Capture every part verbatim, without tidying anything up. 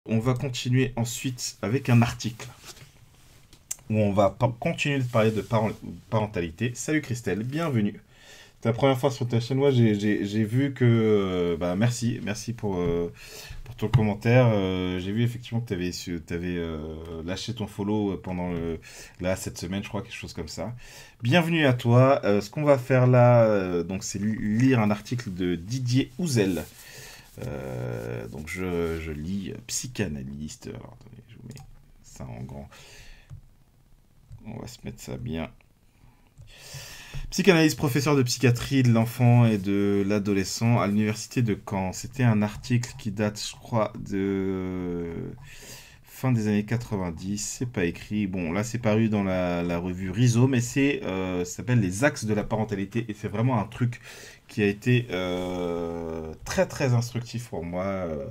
On va continuer ensuite avec un article où on va continuer de parler de parent parentalité. Salut Christelle, bienvenue. C'est la première fois sur ta chaîne. Moi, j'ai vu que... Euh, bah, merci, merci pour, euh, pour ton commentaire. Euh, j'ai vu effectivement que tu avais, avais euh, lâché ton follow pendant le, là, cette semaine, je crois, quelque chose comme ça. Bienvenue à toi. Euh, ce qu'on va faire là, euh, donc, c'est lire un article de Didier Houzel. Euh, donc je, je lis psychanalyste. Alors attendez, je vous mets ça en grand. On va se mettre ça bien. Psychanalyste, professeur de psychiatrie de l'enfant et de l'adolescent à l'université de Caen. C'était un article qui date, je crois, de fin des années quatre-vingt-dix. C'est pas écrit. Bon, là, c'est paru dans la, la revue Rizzo, mais c'est, euh, ça s'appelle Les axes de la parentalité et c'est vraiment un truc qui a été euh, très très instructif pour moi, euh,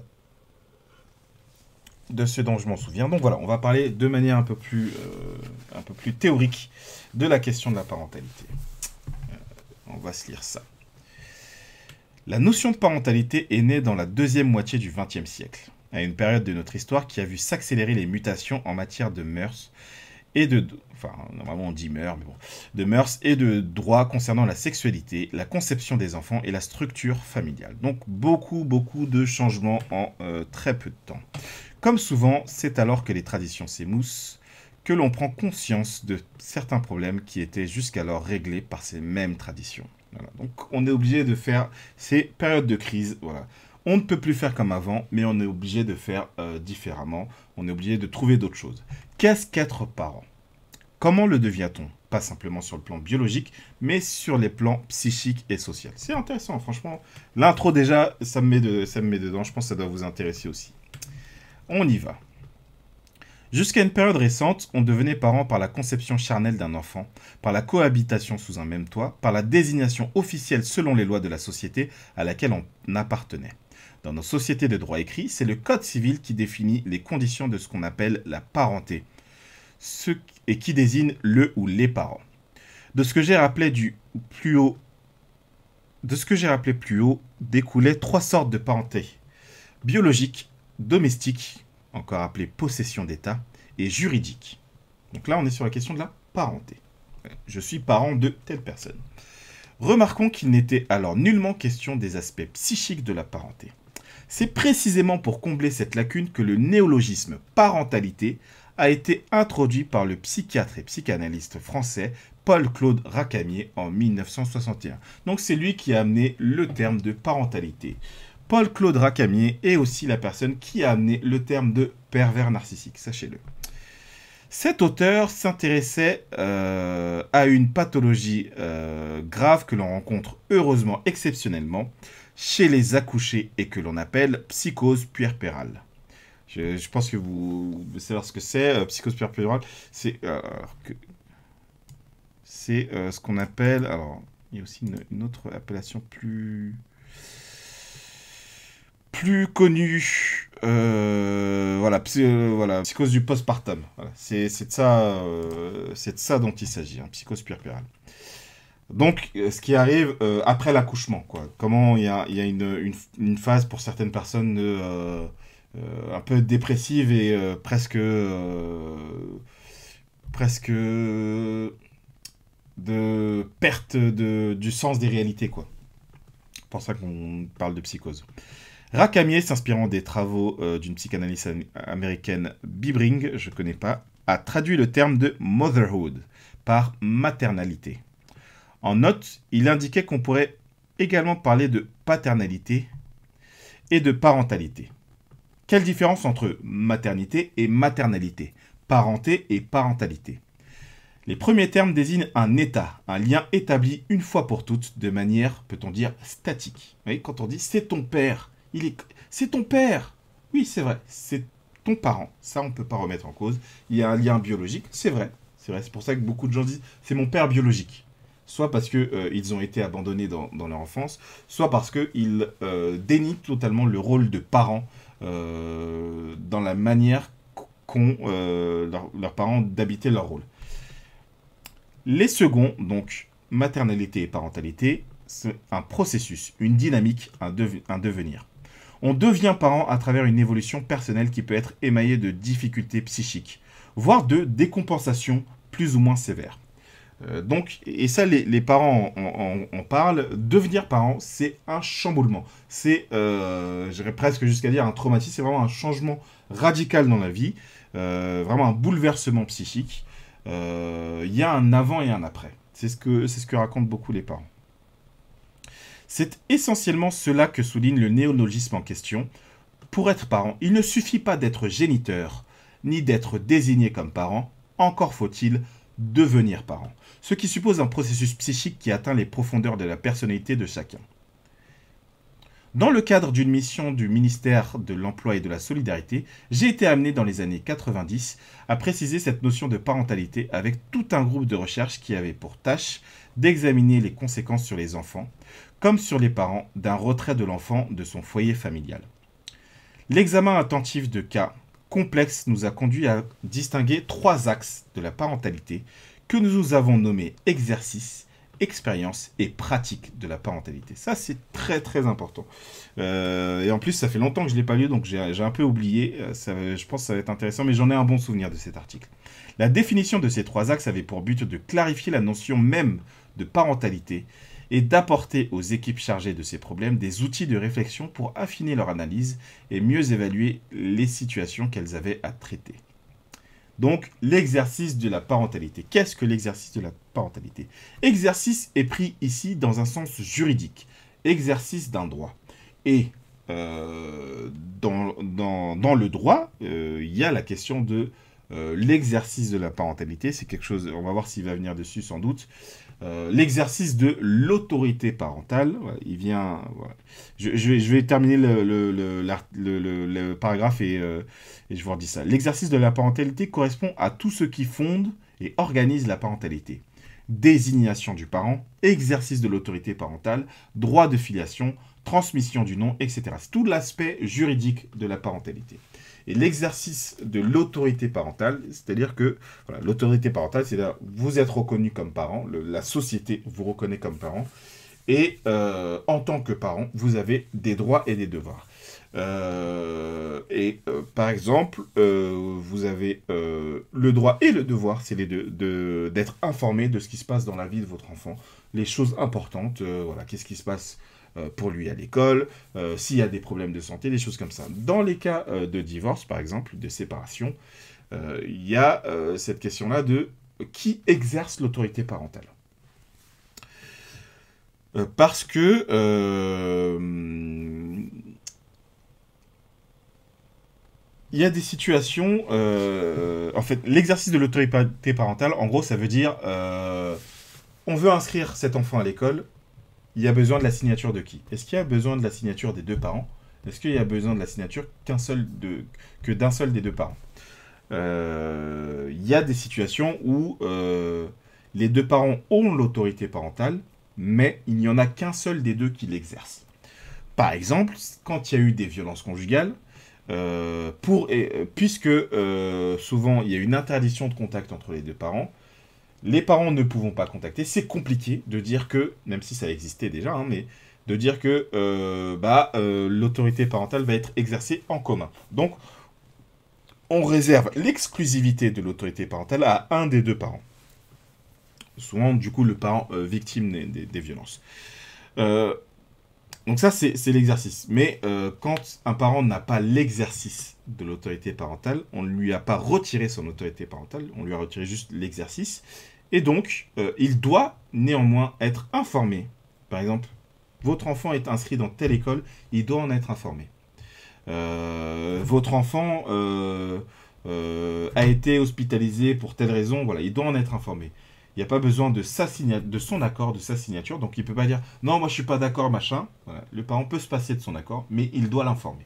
de ce dont je m'en souviens. Donc voilà, on va parler de manière un peu plus, euh, un peu plus théorique de la question de la parentalité. Euh, on va se lire ça. La notion de parentalité est née dans la deuxième moitié du vingtième siècle, à une période de notre histoire qui a vu s'accélérer les mutations en matière de mœurs et de... Enfin, normalement on dit mœurs, mais bon. De mœurs et de droits concernant la sexualité, la conception des enfants et la structure familiale. Donc beaucoup, beaucoup de changements en euh, très peu de temps. Comme souvent, c'est alors que les traditions s'émoussent que l'on prend conscience de certains problèmes qui étaient jusqu'alors réglés par ces mêmes traditions. Voilà. Donc on est obligé de faire ces périodes de crise, voilà. On ne peut plus faire comme avant, mais on est obligé de faire euh, différemment. On est obligé de trouver d'autres choses. Qu'est-ce qu'être parent? Comment le devient-on? Pas simplement sur le plan biologique, mais sur les plans psychiques et sociaux. C'est intéressant, franchement. L'intro déjà, ça me, met de, ça me met dedans. Je pense que ça doit vous intéresser aussi. On y va. Jusqu'à une période récente, on devenait parent par la conception charnelle d'un enfant, par la cohabitation sous un même toit, par la désignation officielle selon les lois de la société à laquelle on appartenait. Dans nos sociétés de droit écrit, c'est le Code civil qui définit les conditions de ce qu'on appelle la parenté, ce, et qui désigne le ou les parents. De ce que j'ai rappelé du plus haut, de ce que j'ai rappelé plus haut, découlaient trois sortes de parenté: biologique, domestique, encore appelée possession d'État, et juridique. Donc là, on est sur la question de la parenté. Je suis parent de telle personne. Remarquons qu'il n'était alors nullement question des aspects psychiques de la parenté. C'est précisément pour combler cette lacune que le néologisme parentalité a été introduit par le psychiatre et psychanalyste français Paul-Claude Racamier en mille neuf cent soixante et un. Donc c'est lui qui a amené le terme de parentalité. Paul-Claude Racamier est aussi la personne qui a amené le terme de pervers narcissique, sachez-le. Cet auteur s'intéressait euh, à une pathologie euh, grave que l'on rencontre heureusement exceptionnellement chez les accouchés et que l'on appelle psychose puerpérale. Je, je pense que vous, vous savez ce que c'est, euh, psychose puerpérale. C'est euh, c'est euh, ce qu'on appelle... Alors, il y a aussi une, une autre appellation plus... plus connue. Euh, voilà, psy, euh, voilà, psychose du postpartum. Voilà, c'est de ça, euh, c'est de ça dont il s'agit, hein, psychose puerpérale. Donc, euh, ce qui arrive euh, après l'accouchement, quoi. Comment il y a, il y a une, une, une phase pour certaines personnes de, euh, euh, un peu dépressive et euh, presque, euh, presque de perte de, du sens des réalités, quoi. C'est pour ça qu'on parle de psychose. Racamier, s'inspirant des travaux euh, d'une psychanalyste américaine, Bibring, je ne connais pas, a traduit le terme de motherhood par maternalité. En note, il indiquait qu'on pourrait également parler de paternalité et de parentalité. Quelle différence entre maternité et maternalité, parenté et parentalité? Les premiers termes désignent un état, un lien établi une fois pour toutes de manière, peut-on dire, statique. Vous voyez, quand on dit « c'est ton père », il est... c'est ton père. Oui, c'est vrai, c'est ton parent. Ça, on ne peut pas remettre en cause. Il y a un lien biologique, c'est vrai. C'est vrai, c'est pour ça que beaucoup de gens disent « c'est mon père biologique ». Soit parce qu'ils euh, ont été abandonnés dans, dans leur enfance, soit parce qu'ils euh, dénient totalement le rôle de parent euh, dans la manière qu'ont euh, leurs leur parents d'habiter leur rôle. Les seconds, donc maternalité et parentalité, c'est un processus, une dynamique, un, de, un devenir. On devient parent à travers une évolution personnelle qui peut être émaillée de difficultés psychiques, voire de décompensations plus ou moins sévères. Euh, donc, et ça, les, les parents en, en, en parlent, devenir parent, c'est un chamboulement. C'est, euh, j'irais presque jusqu'à dire un traumatisme, c'est vraiment un changement radical dans la vie, euh, vraiment un bouleversement psychique. Il euh, y a un avant et un après. C'est ce que, c'est ce que racontent beaucoup les parents. C'est essentiellement cela que souligne le néologisme en question. Pour être parent, il ne suffit pas d'être géniteur, ni d'être désigné comme parent, encore faut-il devenir parent, ce qui suppose un processus psychique qui atteint les profondeurs de la personnalité de chacun. Dans le cadre d'une mission du ministère de l'Emploi et de la Solidarité, j'ai été amené dans les années quatre-vingt-dix à préciser cette notion de parentalité avec tout un groupe de recherche qui avait pour tâche d'examiner les conséquences sur les enfants, comme sur les parents, d'un retrait de l'enfant de son foyer familial. L'examen attentif de cas complexes nous a conduit à distinguer trois axes de la parentalité que nous avons nommés exercice, expérience et pratique de la parentalité. Ça, c'est très très important. Euh, et en plus, ça fait longtemps que je ne l'ai pas lu, donc j'ai un peu oublié. Ça, je pense que ça va être intéressant, mais j'en ai un bon souvenir de cet article. La définition de ces trois axes avait pour but de clarifier la notion même de parentalité et d'apporter aux équipes chargées de ces problèmes des outils de réflexion pour affiner leur analyse et mieux évaluer les situations qu'elles avaient à traiter. Donc, l'exercice de la parentalité. Qu'est-ce que l'exercice de la parentalité? Exercice est pris ici dans un sens juridique. Exercice d'un droit. Et euh, dans, dans, dans le droit, euh, il y a la question de euh, l'exercice de la parentalité. C'est quelque chose, on va voir s'il va venir dessus sans doute. Euh, l'exercice de l'autorité parentale, voilà, il vient, voilà. je, je, vais, je vais terminer le, le, le, le, le, le paragraphe et, euh, et je vous redis ça. L'exercice de la parentalité correspond à tout ce qui fonde et organise la parentalité. Désignation du parent, exercice de l'autorité parentale, droit de filiation, transmission du nom, et cetera. C'est tout l'aspect juridique de la parentalité. Et l'exercice de l'autorité parentale, c'est-à-dire que voilà, l'autorité parentale, c'est là, vous êtes reconnu comme parent, le, la société vous reconnaît comme parent, et euh, en tant que parent, vous avez des droits et des devoirs. Euh, et euh, par exemple, euh, vous avez euh, le droit et le devoir, c'est les deux, de, d'être informé de ce qui se passe dans la vie de votre enfant, les choses importantes, euh, voilà, qu'est-ce qui se passe pour lui à l'école, euh, s'il y a des problèmes de santé, des choses comme ça. Dans les cas euh, de divorce, par exemple, de séparation, euh, il y a euh, cette question-là de qui exerce l'autorité parentale. Euh, parce que euh, il y a des situations, euh, en fait, l'exercice de l'autorité parentale, en gros, ça veut dire euh, on veut inscrire cet enfant à l'école. Il y a besoin de la signature de qui? Est-ce qu'il y a besoin de la signature des deux parents? Est-ce qu'il y a besoin de la signature qu'un seul de, que d'un seul des deux parents? euh, Il y a des situations où euh, les deux parents ont l'autorité parentale, mais il n'y en a qu'un seul des deux qui l'exerce. Par exemple, quand il y a eu des violences conjugales, euh, pour, et, puisque euh, souvent il y a une interdiction de contact entre les deux parents, les parents ne pouvant pas contacter, c'est compliqué de dire que, même si ça existait déjà, hein, mais de dire que euh, bah, euh, l'autorité parentale va être exercée en commun. Donc, on réserve l'exclusivité de l'autorité parentale à un des deux parents. Souvent, du coup, le parent euh, victime des, des, des violences. Euh, donc ça, c'est l'exercice. Mais euh, quand un parent n'a pas l'exercice de l'autorité parentale, on ne lui a pas retiré son autorité parentale, on lui a retiré juste l'exercice. Et donc, euh, il doit néanmoins être informé. Par exemple, votre enfant est inscrit dans telle école, il doit en être informé. Euh, votre enfant euh, euh, a été hospitalisé pour telle raison, voilà, il doit en être informé. Il n'y a pas besoin de, sa de son accord, de sa signature, donc il ne peut pas dire « Non, moi je ne suis pas d'accord, machin voilà. ». Le parent peut se passer de son accord, mais il doit l'informer.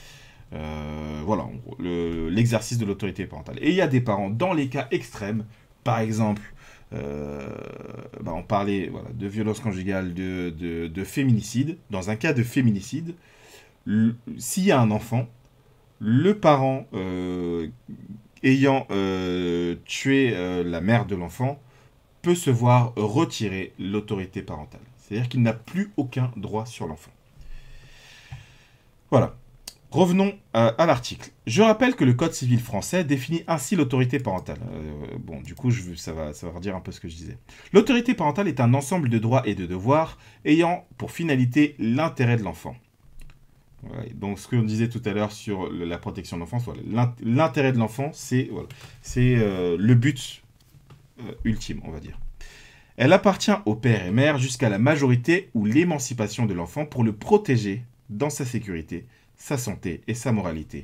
Euh, voilà, en gros, l'exercice le, de l'autorité parentale. Et il y a des parents, dans les cas extrêmes, par exemple, euh, bah on parlait voilà, de violence conjugale, de, de, de féminicide. Dans un cas de féminicide, s'il y a un enfant, le parent euh, ayant euh, tué euh, la mère de l'enfant peut se voir retirer l'autorité parentale. C'est-à-dire qu'il n'a plus aucun droit sur l'enfant. Voilà. Revenons à, à l'article. Je rappelle que le Code civil français définit ainsi l'autorité parentale. Euh, bon, du coup, je, ça, va, ça va redire un peu ce que je disais. L'autorité parentale est un ensemble de droits et de devoirs ayant pour finalité l'intérêt de l'enfant. Ouais, donc, ce qu'on disait tout à l'heure sur le, la protection de l'enfance, voilà, l'intérêt de l'enfant, c'est voilà, euh, le but euh, ultime, on va dire. Elle appartient au père et mère jusqu'à la majorité ou l'émancipation de l'enfant pour le protéger dans sa sécurité, sa santé et sa moralité,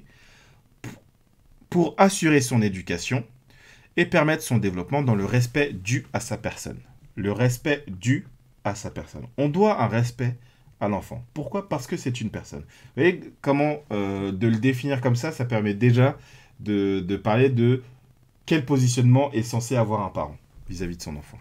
pour assurer son éducation et permettre son développement dans le respect dû à sa personne. Le respect dû à sa personne. On doit un respect à l'enfant. Pourquoi? Parce que c'est une personne. Vous voyez comment euh, de le définir comme ça, ça permet déjà de, de parler de quel positionnement est censé avoir un parent vis-à-vis de son enfant.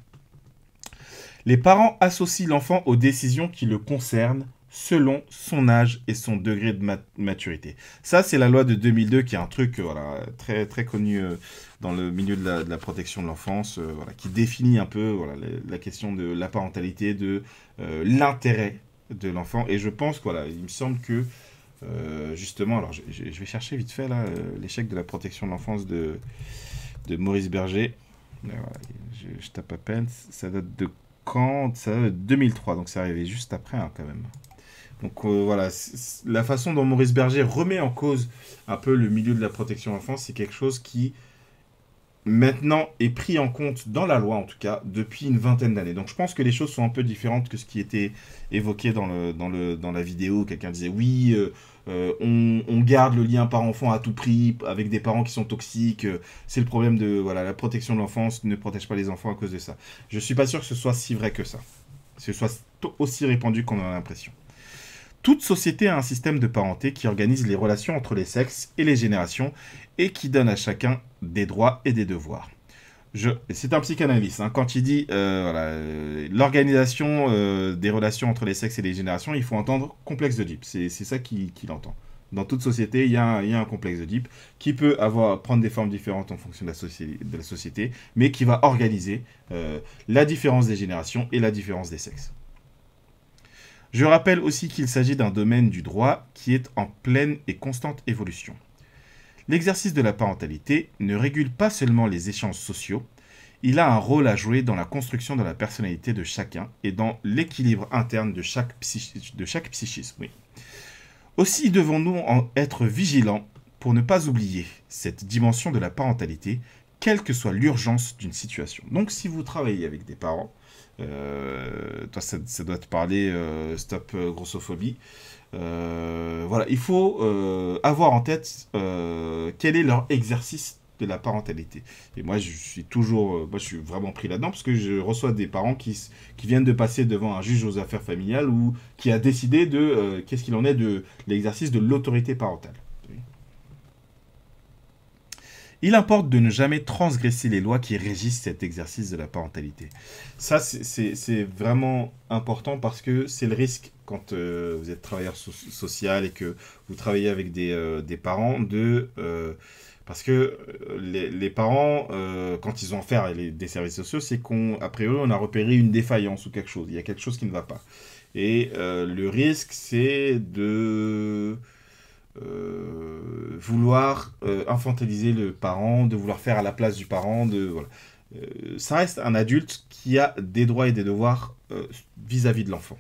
Les parents associent l'enfant aux décisions qui le concernent selon son âge et son degré de mat maturité. Ça, c'est la loi de deux mille deux qui est un truc euh, voilà, très, très connu euh, dans le milieu de la, de la protection de l'enfance, euh, voilà, qui définit un peu voilà, la, la question de la parentalité, de euh, l'intérêt de l'enfant. Et je pense, voilà, il me semble que, euh, justement, alors je, je vais chercher vite fait là, euh, l'échec de la protection de l'enfance de, de Maurice Berger. Voilà, je, je tape à peine, ça date de quand? Ça date de deux mille trois, donc c'est arrivé juste après hein, quand même. Donc euh, voilà, la façon dont Maurice Berger remet en cause un peu le milieu de la protection de l'enfance, c'est quelque chose qui maintenant est pris en compte dans la loi en tout cas depuis une vingtaine d'années. Donc je pense que les choses sont un peu différentes que ce qui était évoqué dans, le, dans, le, dans la vidéo. Quelqu'un disait oui, euh, euh, on, on garde le lien parent-enfant à tout prix avec des parents qui sont toxiques. Euh, c'est le problème de voilà, la protection de l'enfance, ne protège pas les enfants à cause de ça. Je suis pas sûr que ce soit si vrai que ça. Que ce soit aussi répandu qu'on en a l'impression. Toute société a un système de parenté qui organise les relations entre les sexes et les générations et qui donne à chacun des droits et des devoirs. C'est un psychanalyste. Hein, quand il dit euh, voilà, euh, l'organisation euh, des relations entre les sexes et les générations, il faut entendre complexe d'Oedipe. C'est ça qu'il qu'il entend. Dans toute société, il y, a un, il y a un complexe d'Oedipe qui peut avoir, prendre des formes différentes en fonction de la, de la société, mais qui va organiser euh, la différence des générations et la différence des sexes. Je rappelle aussi qu'il s'agit d'un domaine du droit qui est en pleine et constante évolution. L'exercice de la parentalité ne régule pas seulement les échanges sociaux, il a un rôle à jouer dans la construction de la personnalité de chacun et dans l'équilibre interne de chaque, psychi de chaque psychisme. Oui. Aussi devons-nous en être vigilants pour ne pas oublier cette dimension de la parentalité, quelle que soit l'urgence d'une situation. Donc si vous travaillez avec des parents, Euh, toi, ça, ça doit te parler euh, stop euh, grossophobie. Euh, voilà, il faut euh, avoir en tête euh, quel est leur exercice de la parentalité. Et moi, je suis toujours, euh, moi, je suis vraiment pris là-dedans parce que je reçois des parents qui, qui viennent de passer devant un juge aux affaires familiales ou qui a décidé de euh, qu'est-ce qu'il en est de l'exercice de l'autorité parentale. Il importe de ne jamais transgresser les lois qui régissent cet exercice de la parentalité. Ça, c'est vraiment important parce que c'est le risque quand euh, vous êtes travailleur so social et que vous travaillez avec des, euh, des parents de... Euh, parce que les, les parents, euh, quand ils ont affaire à les, des services sociaux, c'est qu'à priori, on a repéré une défaillance ou quelque chose. Il y a quelque chose qui ne va pas. Et euh, le risque, c'est de... Euh, vouloir euh, infantiliser le parent, de vouloir faire à la place du parent, de voilà. Euh, ça reste un adulte qui a des droits et des devoirs vis-à-vis euh, -vis de l'enfant.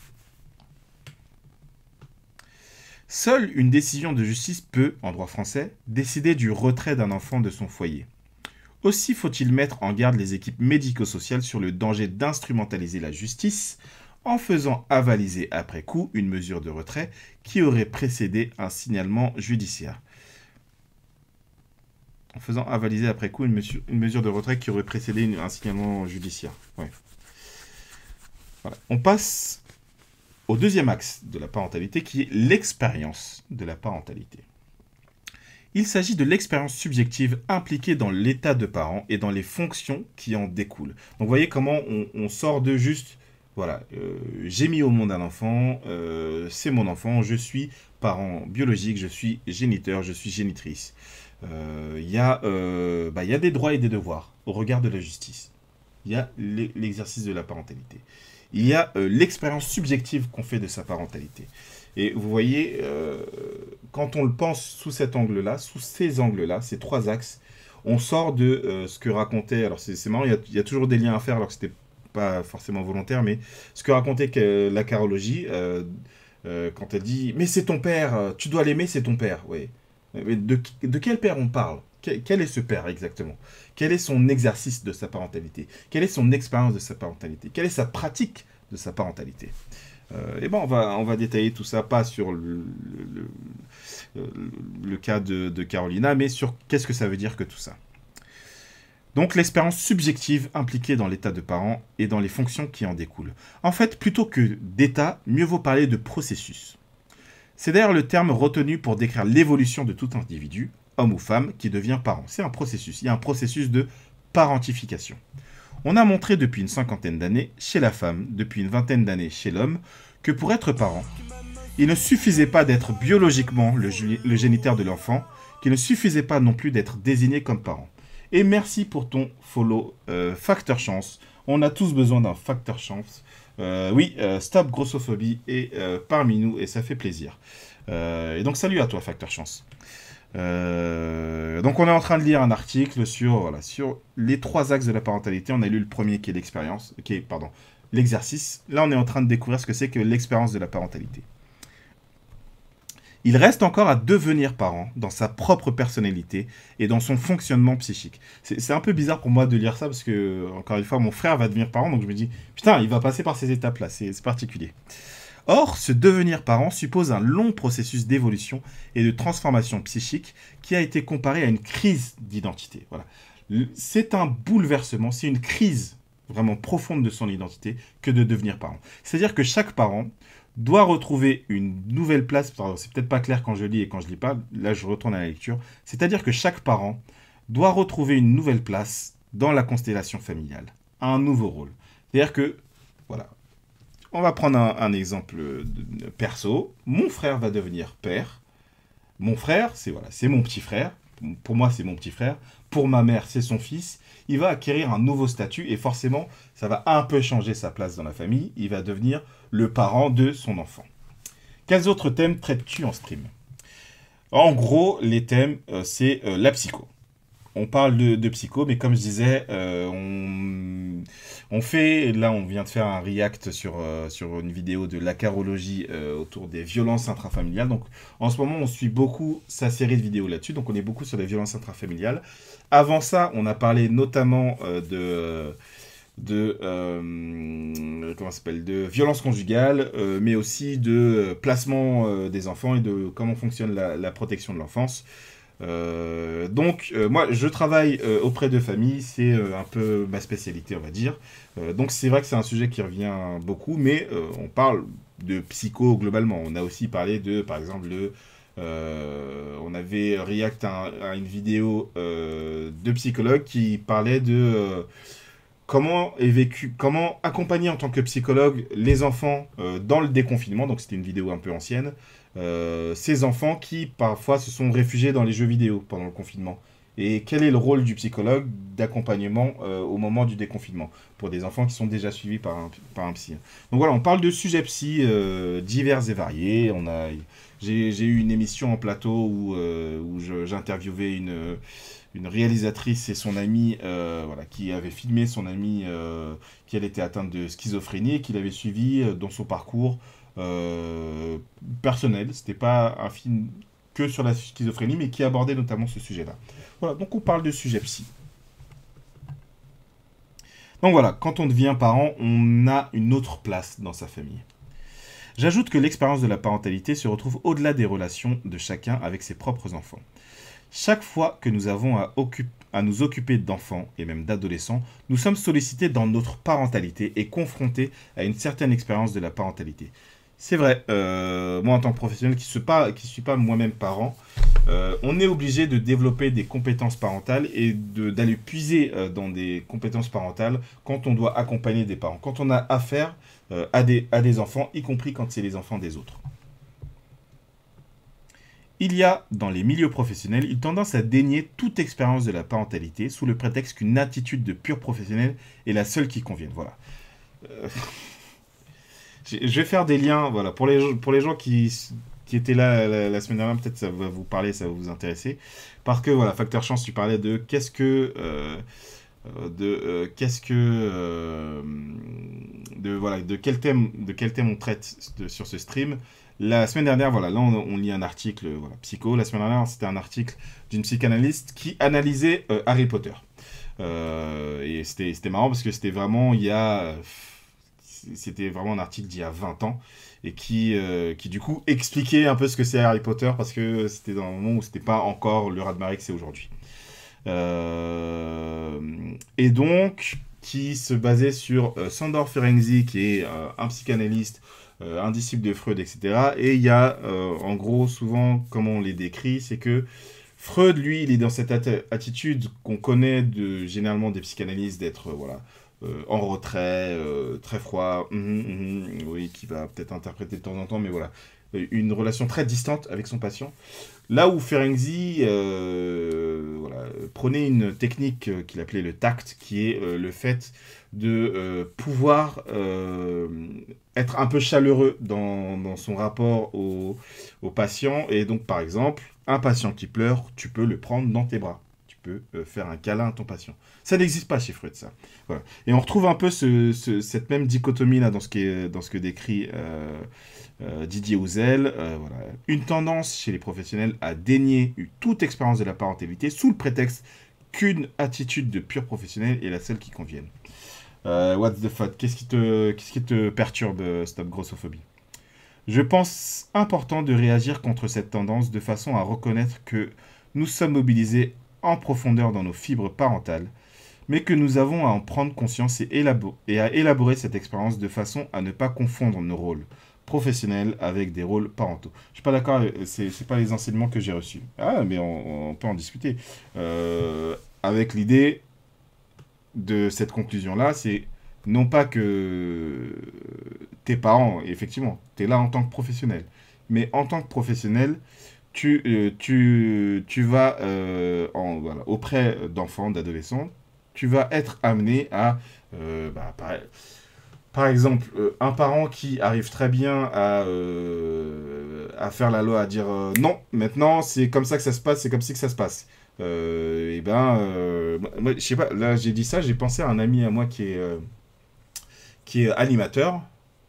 Seule une décision de justice peut, en droit français, décider du retrait d'un enfant de son foyer. Aussi faut-il mettre en garde les équipes médico-sociales sur le danger d'instrumentaliser la justice en faisant avaliser après coup une mesure de retrait qui aurait précédé un signalement judiciaire. En faisant avaliser après coup une mesure, une mesure de retrait qui aurait précédé une, un signalement judiciaire. Ouais. Voilà. On passe au deuxième axe de la parentalité qui est l'expérience de la parentalité. Il s'agit de l'expérience subjective impliquée dans l'état de parent et dans les fonctions qui en découlent. Donc vous voyez comment on, on sort de juste... Voilà, euh, j'ai mis au monde un enfant, euh, c'est mon enfant, je suis parent biologique, je suis géniteur, je suis génitrice. Il euh, y, euh, bah, y a des droits et des devoirs au regard de la justice. Il y a l'exercice de la parentalité. Il y a euh, l'expérience subjective qu'on fait de sa parentalité. Et vous voyez, euh, quand on le pense sous cet angle-là, sous ces angles-là, ces trois axes, on sort de euh, ce que racontait... Alors c'est marrant, il y, a, il y a toujours des liens à faire alors que c'était pas forcément volontaire, mais ce que racontait que, la carologie, euh, euh, quand elle dit « Mais c'est ton père, tu dois l'aimer, c'est ton père. » Oui. Mais de, de quel père on parle? quel, quel est ce père exactement? Quel est son exercice de sa parentalité? Quelle est son expérience de sa parentalité? Quelle est sa pratique de sa parentalité? euh, Et bon, on va, on va détailler tout ça, pas sur le, le, le, le cas de, de Carolina, mais sur qu'est-ce que ça veut dire que tout ça. Donc l'expérience subjective impliquée dans l'état de parent et dans les fonctions qui en découlent. En fait, plutôt que d'état, mieux vaut parler de processus. C'est d'ailleurs le terme retenu pour décrire l'évolution de tout individu, homme ou femme, qui devient parent. C'est un processus, il y a un processus de parentification. On a montré depuis une cinquantaine d'années chez la femme, depuis une vingtaine d'années chez l'homme, que pour être parent, il ne suffisait pas d'être biologiquement le, le géniteur de l'enfant, qu'il ne suffisait pas non plus d'être désigné comme parent. Et merci pour ton follow, euh, facteur chance. On a tous besoin d'un facteur chance. Euh, oui, euh, stop grossophobie est euh, parmi nous et ça fait plaisir. Euh, et donc salut à toi, facteur chance. Euh, donc on est en train de lire un article sur, voilà, sur les trois axes de la parentalité. On a lu le premier qui est l'expérience, qui est, pardon, l'exercice. Là on est en train de découvrir ce que c'est que l'expérience de la parentalité. Il reste encore à devenir parent dans sa propre personnalité et dans son fonctionnement psychique. C'est un peu bizarre pour moi de lire ça parce que, encore une fois, mon frère va devenir parent, donc je me dis, putain, il va passer par ces étapes-là, c'est particulier. Or, ce devenir parent suppose un long processus d'évolution et de transformation psychique qui a été comparé à une crise d'identité. Voilà. C'est un bouleversement, c'est une crise vraiment profonde de son identité que de devenir parent. C'est-à-dire que chaque parent doit retrouver une nouvelle place, c'est peut-être pas clair quand je lis et quand je lis pas, là je retourne à la lecture, c'est-à-dire que chaque parent doit retrouver une nouvelle place dans la constellation familiale, un nouveau rôle. C'est-à-dire que, voilà, on va prendre un, un exemple de, de perso, mon frère va devenir père, mon frère, c'est voilà, c'est mon petit frère, pour moi c'est mon petit frère, pour ma mère c'est son fils, il va acquérir un nouveau statut et forcément ça va un peu changer sa place dans la famille, il va devenir le parent de son enfant. Quels autres thèmes traites-tu en stream? En gros, les thèmes, euh, c'est euh, la psycho. On parle de, de psycho, mais comme je disais, euh, on, on fait, là on vient de faire un react sur, euh, sur une vidéo de la carologie euh, autour des violences intrafamiliales. Donc en ce moment, on suit beaucoup sa série de vidéos là-dessus, donc on est beaucoup sur les violences intrafamiliales. Avant ça, on a parlé notamment euh, de... de euh, comment ça s'appelle, de violence conjugale, euh, mais aussi de placement euh, des enfants et de comment fonctionne la, la protection de l'enfance. Euh, donc, euh, moi, je travaille euh, auprès de familles, c'est euh, un peu ma spécialité, on va dire. Euh, donc, c'est vrai que c'est un sujet qui revient beaucoup, mais euh, on parle de psycho globalement. On a aussi parlé de, par exemple, de... Euh, on avait react à, à une vidéo euh, de psychologue qui parlait de... Euh, Comment est vécu, comment accompagner en tant que psychologue les enfants euh, dans le déconfinement, donc c'était une vidéo un peu ancienne, euh, ces enfants qui parfois se sont réfugiés dans les jeux vidéo pendant le confinement. Et quel est le rôle du psychologue d'accompagnement euh, au moment du déconfinement pour des enfants qui sont déjà suivis par un, par un psy. Donc voilà, on parle de sujets psy euh, divers et variés. On a, j'ai eu une émission en plateau où, euh, où j'interviewais une... une réalisatrice et son amie euh, voilà, qui avait filmé son amie euh, qui elle était atteinte de schizophrénie et qui l'avait suivi euh, dans son parcours euh, personnel. C'était pas un film que sur la schizophrénie, mais qui abordait notamment ce sujet-là. Voilà, donc on parle de sujet psy. Donc voilà, quand on devient parent, on a une autre place dans sa famille. J'ajoute que l'expérience de la parentalité se retrouve au-delà des relations de chacun avec ses propres enfants. Chaque fois que nous avons à, à nous occuper d'enfants et même d'adolescents, nous sommes sollicités dans notre parentalité et confrontés à une certaine expérience de la parentalité. C'est vrai, euh, moi en tant que professionnel qui ne suis pas moi-même parent, euh, on est obligé de développer des compétences parentales et d'aller puiser euh, dans des compétences parentales quand on doit accompagner des parents, quand on a affaire euh, à, des, à des enfants, y compris quand c'est les enfants des autres. Il y a, dans les milieux professionnels, une tendance à dénier toute expérience de la parentalité sous le prétexte qu'une attitude de pur professionnel est la seule qui convienne. Voilà. Euh... Je vais faire des liens, voilà, pour les, pour les gens qui, qui étaient là la, la semaine dernière, peut-être ça va vous parler, ça va vous intéresser. Parce que, voilà, facteur chance, tu parlais de qu'est-ce que... Euh, de euh, qu'est-ce que... Euh, de, voilà, de quel thème, de quel thème on traite de, sur ce stream. La semaine dernière, voilà, là on, on lit un article, voilà, psycho. La semaine dernière, c'était un article d'une psychanalyste qui analysait euh, Harry Potter. Euh, et c'était marrant parce que c'était vraiment, il y a... C'était vraiment un article d'il y a vingt ans et qui, euh, qui du coup expliquait un peu ce que c'est Harry Potter parce que c'était dans un moment où c'était pas encore le raz-de-marée que c'est aujourd'hui. Euh, et donc, qui se basait sur euh, Sándor Ferenczi, qui est euh, un psychanalyste, euh, un disciple de Freud, et cetera. Et il y a, euh, en gros, souvent, comment on les décrit, c'est que Freud, lui, il est dans cette at attitude qu'on connaît de, généralement des psychanalystes d'être, euh, voilà, euh, en retrait, euh, très froid, mm -hmm, mm -hmm, oui, qui va peut-être interpréter de temps en temps, mais voilà, une relation très distante avec son patient. Là où Ferenczi euh, voilà, prenait une technique qu'il appelait le tact, qui est euh, le fait de euh, pouvoir euh, être un peu chaleureux dans, dans son rapport au, au patient. Et donc, par exemple, un patient qui pleure, tu peux le prendre dans tes bras. Tu peux euh, faire un câlin à ton patient. Ça n'existe pas chez Freud, ça. Voilà. Et on retrouve un peu ce, ce, cette même dichotomie là dans ce, qui est, dans ce que décrit... Euh, Euh, Didier Houzel, euh, voilà. Une tendance chez les professionnels à dénier toute expérience de la parentalité sous le prétexte qu'une attitude de pur professionnel est la seule qui convienne. Euh, what's the fuck? Qu'est-ce qui te, qu'est-ce qui te perturbe, Stop Grossophobie? Je pense important de réagir contre cette tendance de façon à reconnaître que nous sommes mobilisés en profondeur dans nos fibres parentales, mais que nous avons à en prendre conscience et, élabor et à élaborer cette expérience de façon à ne pas confondre nos rôles professionnels avec des rôles parentaux. Je suis pas d'accord, c'est pas les enseignements que j'ai reçus. Ah, mais on, on peut en discuter. Euh, avec l'idée de cette conclusion-là, c'est non pas que tes parents, effectivement, tu es là en tant que professionnel, mais en tant que professionnel, tu, euh, tu, tu vas, euh, en, voilà, auprès d'enfants, d'adolescents, tu vas être amené à... Euh, bah, pareil, Par exemple, euh, un parent qui arrive très bien à, euh, à faire la loi, à dire euh, non, maintenant c'est comme ça que ça se passe, c'est comme ça que ça se passe. Euh, et ben, euh, moi, je sais pas, là j'ai dit ça, j'ai pensé à un ami à moi qui est, euh, qui est animateur,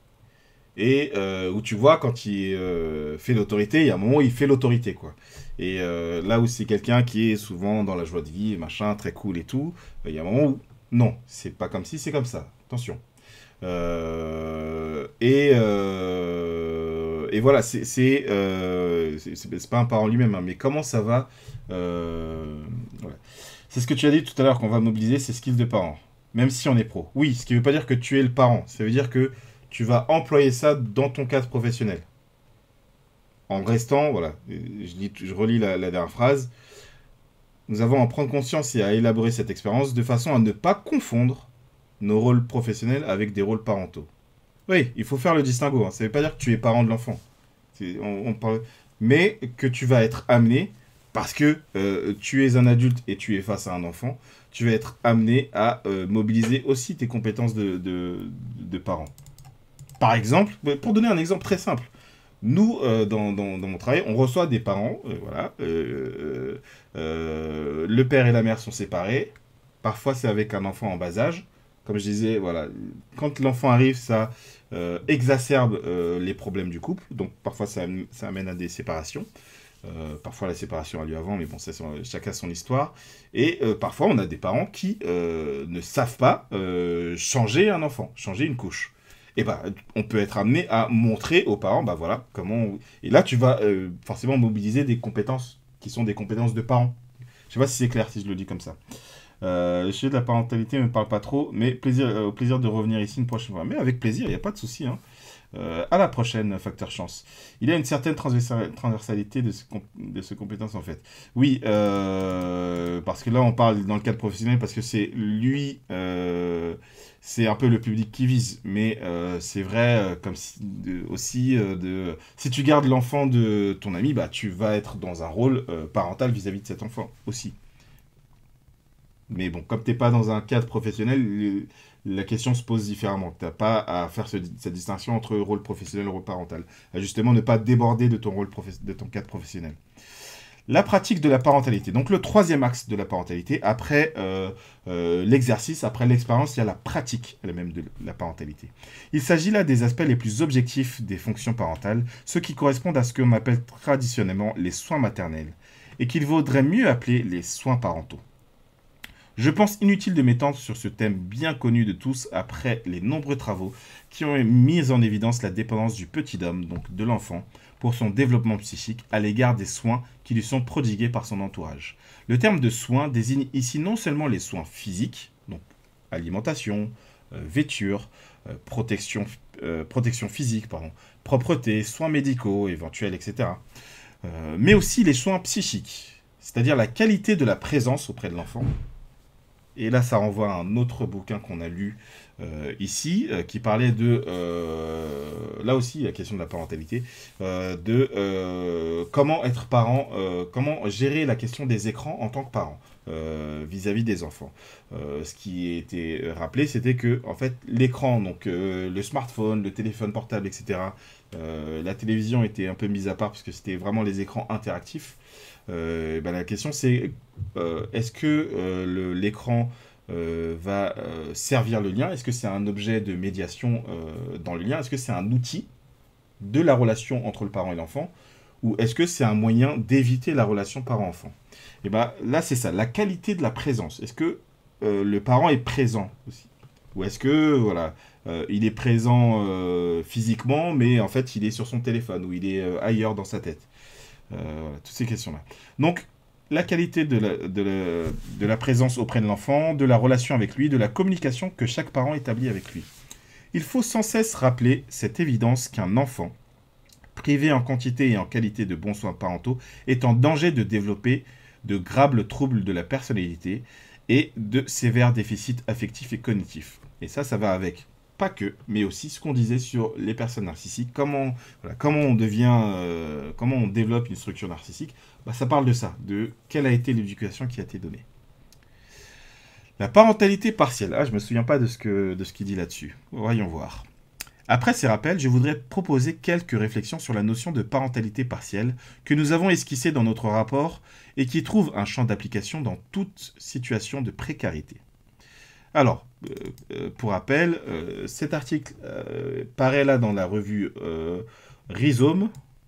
et euh, où tu vois, quand il euh, fait l'autorité, il y a un moment où il fait l'autorité, quoi. Et euh, là où c'est quelqu'un qui est souvent dans la joie de vie, machin, très cool et tout, il y a un moment où non, c'est pas comme si, c'est comme ça, attention. Euh, et, euh, et voilà, c'est euh, pas un parent lui-même, hein, mais comment ça va euh, voilà. C'est ce que tu as dit tout à l'heure, qu'on va mobiliser ses skills de parent, même si on est pro. Oui, ce qui ne veut pas dire que tu es le parent, ça veut dire que tu vas employer ça dans ton cadre professionnel. En restant, voilà, je, lis, je relis la, la dernière phrase, nous avons à en prendre conscience et à élaborer cette expérience de façon à ne pas confondre nos rôles professionnels avec des rôles parentaux. Oui, il faut faire le distinguo. Hein. Ça ne veut pas dire que tu es parent de l'enfant. On, on parle... Mais que tu vas être amené, parce que euh, tu es un adulte et tu es face à un enfant, tu vas être amené à euh, mobiliser aussi tes compétences de, de, de parent. Par exemple, pour donner un exemple très simple, nous, euh, dans, dans, dans mon travail, on reçoit des parents, euh, voilà, euh, euh, le père et la mère sont séparés, parfois c'est avec un enfant en bas âge. Comme je disais, voilà, quand l'enfant arrive, ça euh, exacerbe euh, les problèmes du couple. Donc parfois, ça, ça amène à des séparations. Euh, parfois, la séparation a lieu avant, mais bon, ça, chacun son histoire. Et euh, parfois, on a des parents qui euh, ne savent pas euh, changer un enfant, changer une couche. Et bah, on peut être amené à montrer aux parents, bah voilà, comment... On... Et là, tu vas euh, forcément mobiliser des compétences qui sont des compétences de parents. Je sais pas si c'est clair si je le dis comme ça. Euh, le sujet de la parentalité ne me parle pas trop, mais plaisir, euh, au plaisir de revenir ici une prochaine fois. Mais avec plaisir, il n'y a pas de souci. Hein. Euh, à la prochaine, facteur chance. Il y a une certaine transversalité de ce, de ce compétence, en fait. Oui, euh, parce que là, on parle dans le cadre professionnel, parce que c'est lui, euh, c'est un peu le public qui vise. Mais euh, c'est vrai, euh, comme si, de, aussi, euh, de, si tu gardes l'enfant de ton ami, bah, tu vas être dans un rôle euh, parental vis-à-vis de cet enfant, aussi. Mais bon, comme tu n'es pas dans un cadre professionnel, la question se pose différemment. Tu n'as pas à faire ce, cette distinction entre rôle professionnel et rôle parental. À justement ne pas déborder de ton, rôle de ton cadre professionnel. La pratique de la parentalité. Donc le troisième axe de la parentalité, après euh, euh, l'exercice, après l'expérience, il y a la pratique elle-même de la parentalité. Il s'agit là des aspects les plus objectifs des fonctions parentales, ceux qui correspondent à ce qu'on appelle traditionnellement les soins maternels, et qu'il vaudrait mieux appeler les soins parentaux. Je pense inutile de m'étendre sur ce thème bien connu de tous après les nombreux travaux qui ont mis en évidence la dépendance du petit homme, donc de l'enfant, pour son développement psychique à l'égard des soins qui lui sont prodigués par son entourage. Le terme de soins désigne ici non seulement les soins physiques, donc alimentation, euh, vêture, euh, protection, euh, protection physique, pardon, propreté, soins médicaux éventuels, et cetera, euh, mais aussi les soins psychiques, c'est-à-dire la qualité de la présence auprès de l'enfant. Et là, ça renvoie à un autre bouquin qu'on a lu euh, ici, euh, qui parlait de, euh, là aussi, la question de la parentalité, euh, de euh, comment être parent, euh, comment gérer la question des écrans en tant que parent euh, vis-à-vis des enfants. Euh, ce qui était rappelé, c'était que, en fait, l'écran, donc euh, le smartphone, le téléphone portable, et cetera, euh, la télévision était un peu mise à part parce que c'était vraiment les écrans interactifs. Euh, ben la question c'est euh, est-ce que euh, l'écran euh, va euh, servir le lien? Est-ce que c'est un objet de médiation euh, dans le lien? Est-ce que c'est un outil de la relation entre le parent et l'enfant? Ou est-ce que c'est un moyen d'éviter la relation parent-enfant? Et ben là c'est ça, la qualité de la présence. Est-ce que euh, le parent est présent aussi? Ou est-ce que voilà, euh, il est présent euh, physiquement mais en fait il est sur son téléphone ou il est euh, ailleurs dans sa tête? Euh, voilà, toutes ces questions-là. Donc, la qualité de la, de, la, de la présence auprès de l'enfant, de la relation avec lui, de la communication que chaque parent établit avec lui. Il faut sans cesse rappeler cette évidence qu'un enfant, privé en quantité et en qualité de bons soins parentaux, est en danger de développer de graves troubles de la personnalité et de sévères déficits affectifs et cognitifs. Et ça, ça va avec pas que, mais aussi ce qu'on disait sur les personnes narcissiques, comment, voilà, comment on devient, euh, comment on développe une structure narcissique, bah, ça parle de ça, de quelle a été l'éducation qui a été donnée. La parentalité partielle, ah, je me souviens pas de ce que, de ce qu'il dit là-dessus, voyons voir. Après ces rappels, je voudrais proposer quelques réflexions sur la notion de parentalité partielle que nous avons esquissée dans notre rapport et qui trouve un champ d'application dans toute situation de précarité. Alors, euh, pour rappel, euh, cet article euh, paraît là dans la revue euh, Rhizome,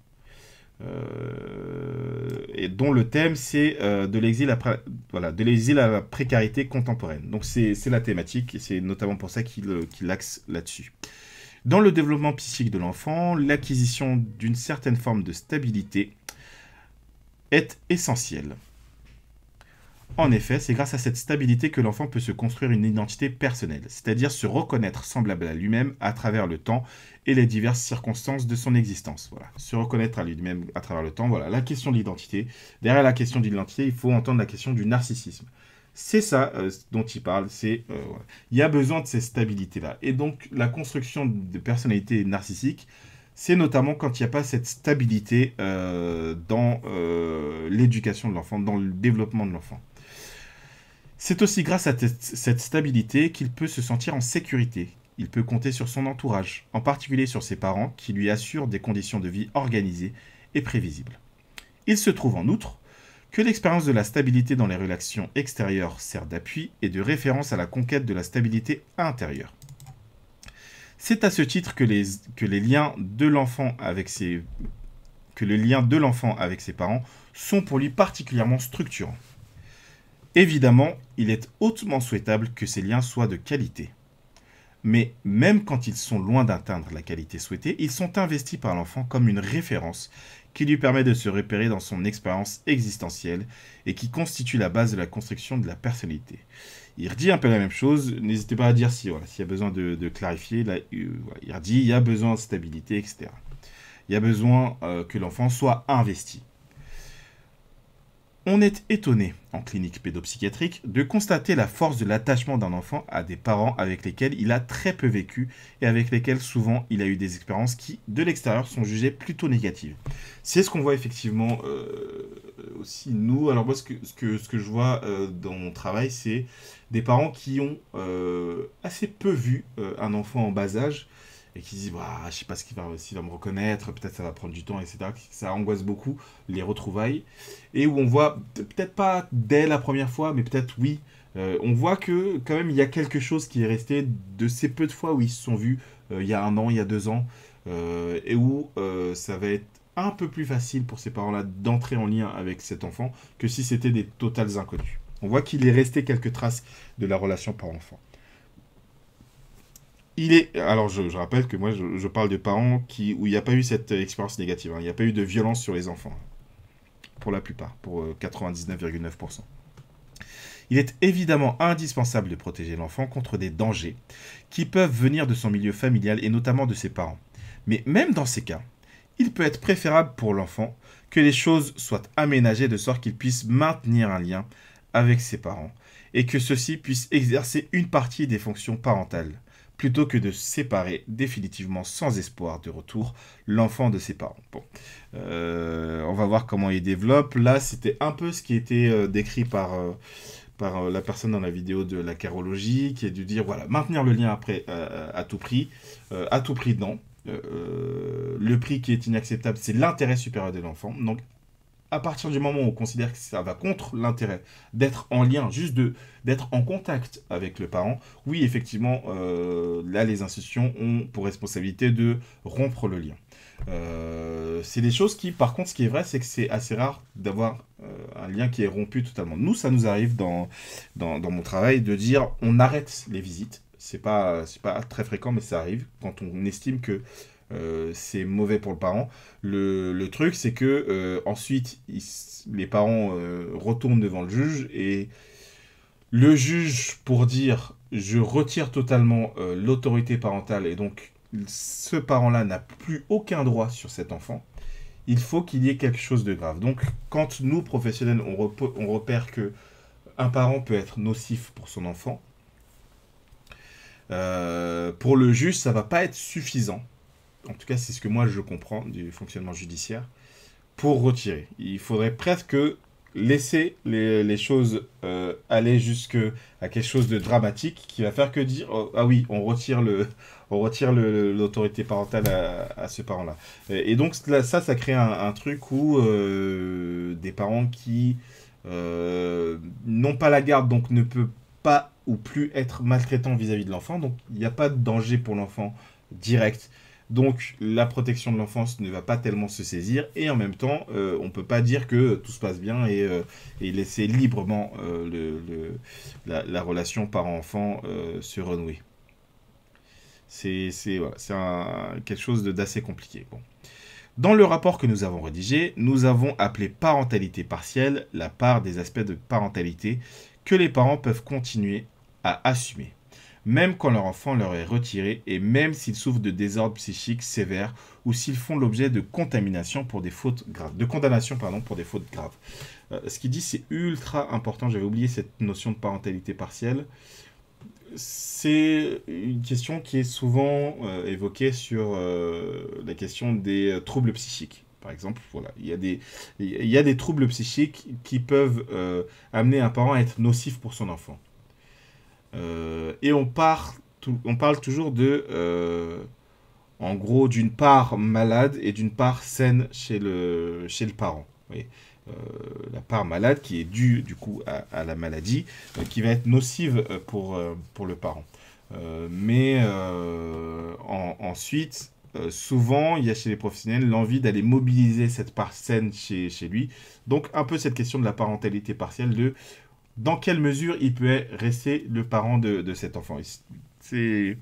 euh, et dont le thème c'est euh, de l'exil à, voilà, de l'exil à la précarité contemporaine. Donc c'est la thématique, et c'est notamment pour ça qu'il qu'il axe là-dessus. Dans le développement psychique de l'enfant, l'acquisition d'une certaine forme de stabilité est essentielle. En effet, c'est grâce à cette stabilité que l'enfant peut se construire une identité personnelle, c'est-à-dire se reconnaître semblable à lui-même à travers le temps et les diverses circonstances de son existence. Voilà, se reconnaître à lui-même à travers le temps, voilà, la question de l'identité. Derrière la question de l'identité, il faut entendre la question du narcissisme. C'est ça euh, dont il parle, c'est euh, ouais. Il y a besoin de ces stabilités-là. Et donc, la construction de personnalité narcissique, c'est notamment quand il n'y a pas cette stabilité euh, dans euh, l'éducation de l'enfant, dans le développement de l'enfant. C'est aussi grâce à cette stabilité qu'il peut se sentir en sécurité. Il peut compter sur son entourage, en particulier sur ses parents, qui lui assurent des conditions de vie organisées et prévisibles. Il se trouve en outre que l'expérience de la stabilité dans les relations extérieures sert d'appui et de référence à la conquête de la stabilité intérieure. C'est à ce titre que les, que les liens de l'enfant avec ses, que les liens de l'enfant avec ses parents sont pour lui particulièrement structurants. Évidemment, il est hautement souhaitable que ces liens soient de qualité. Mais même quand ils sont loin d'atteindre la qualité souhaitée, ils sont investis par l'enfant comme une référence qui lui permet de se repérer dans son expérience existentielle et qui constitue la base de la construction de la personnalité. Il redit un peu la même chose, n'hésitez pas à dire si, voilà, s'il y a besoin de, de clarifier. Là, euh, voilà, il redit il y a besoin de stabilité, et cetera. Il y a besoin euh, que l'enfant soit investi. On est étonné, en clinique pédopsychiatrique, de constater la force de l'attachement d'un enfant à des parents avec lesquels il a très peu vécu et avec lesquels souvent il a eu des expériences qui, de l'extérieur, sont jugées plutôt négatives. C'est ce qu'on voit effectivement euh, aussi nous. Alors moi, ce que, ce que, ce que je vois euh, dans mon travail, c'est des parents qui ont euh, assez peu vu euh, un enfant en bas âge et qui disent bah, je sais pas ce qu'il va, s'il va me reconnaître, peut-être ça va prendre du temps, et cetera. Ça angoisse beaucoup les retrouvailles. Et où on voit, peut-être pas dès la première fois, mais peut-être oui, euh, on voit que quand même il y a quelque chose qui est resté de ces peu de fois où ils se sont vus euh, il y a un an, il y a deux ans, euh, et où euh, ça va être un peu plus facile pour ces parents-là d'entrer en lien avec cet enfant que si c'était des totales inconnus. On voit qu'il est resté quelques traces de la relation parent-enfant. Il est, alors je, je rappelle que moi je, je parle de parents qui, où il n'y a pas eu cette expérience négative, hein. Il n'y a pas eu de violence sur les enfants, pour la plupart, pour euh, quatre-vingt-dix-neuf virgule neuf pour cent. Il est évidemment indispensable de protéger l'enfant contre des dangers qui peuvent venir de son milieu familial et notamment de ses parents. Mais même dans ces cas, il peut être préférable pour l'enfant que les choses soient aménagées de sorte qu'il puisse maintenir un lien avec ses parents et que ceux-ci puissent exercer une partie des fonctions parentales, plutôt que de séparer définitivement sans espoir de retour l'enfant de ses parents. Bon, euh, on va voir comment il développe. Là, c'était un peu ce qui était euh, décrit par... Euh, par la personne dans la vidéo de la chirologie, qui est de dire, voilà, maintenir le lien après euh, à tout prix. Euh, à tout prix, non. Euh, le prix qui est inacceptable, c'est l'intérêt supérieur de l'enfant. Donc, à partir du moment où on considère que ça va contre l'intérêt d'être en lien, juste de d'être en contact avec le parent, oui, effectivement, euh, là, les institutions ont pour responsabilité de rompre le lien. Euh, c'est des choses qui, par contre, ce qui est vrai, c'est que c'est assez rare d'avoir euh, un lien qui est rompu totalement. Nous, ça nous arrive dans, dans, dans mon travail de dire on arrête les visites. C'est pas, c'est pas très fréquent, mais ça arrive quand on estime que euh, c'est mauvais pour le parent. Le, le truc, c'est que euh, ensuite, ils, les parents euh, retournent devant le juge et le juge, pour dire je retire totalement euh, l'autorité parentale et donc ce parent-là n'a plus aucun droit sur cet enfant, il faut qu'il y ait quelque chose de grave. Donc, quand nous, professionnels, on, rep- on repère que un parent peut être nocif pour son enfant, euh, pour le juge, ça va pas être suffisant. En tout cas, c'est ce que moi je comprends du fonctionnement judiciaire, pour retirer. Il faudrait presque laisser les, les choses euh, aller jusqu'à quelque chose de dramatique qui va faire que dire oh, ah oui, on retire le on retire le, l'autorité parentale à, à ce parent-là. Et, et donc là, ça, ça crée un, un truc où euh, des parents qui euh, n'ont pas la garde, donc ne peuvent pas ou plus être maltraitants vis-à-vis de l'enfant. Donc il n'y a pas de danger pour l'enfant direct. Donc la protection de l'enfance ne va pas tellement se saisir et en même temps euh, on ne peut pas dire que tout se passe bien et, euh, et laisser librement euh, le, le, la, la relation parent-enfant euh, se renouer. C'est c'est, voilà, c'est un, quelque chose de, d'assez compliqué. Bon. Dans le rapport que nous avons rédigé, nous avons appelé parentalité partielle la part des aspects de parentalité que les parents peuvent continuer à assumer, même quand leur enfant leur est retiré et même s'ils souffrent de désordres psychiques sévères ou s'ils font l'objet de contamination pour des fautes graves, de condamnation pardon, pour des fautes graves. Euh, ce qu'il dit, c'est ultra important. J'avais oublié cette notion de parentalité partielle. C'est une question qui est souvent euh, évoquée sur euh, la question des euh, troubles psychiques. Par exemple, voilà, il y a des, il y a des troubles psychiques qui peuvent euh, amener un parent à être nocif pour son enfant. Euh, et on, part, tout, on parle toujours de, euh, en gros, d'une part malade et d'une part saine chez le, chez le parent. Oui. Euh, la part malade qui est due du coup à, à la maladie, euh, qui va être nocive pour, euh, pour le parent. Euh, mais euh, en, ensuite, euh, souvent, il y a chez les professionnels l'envie d'aller mobiliser cette part saine chez, chez lui. Donc un peu cette question de la parentalité partielle, de dans quelle mesure il peut rester le parent de, de cet enfant. C'est...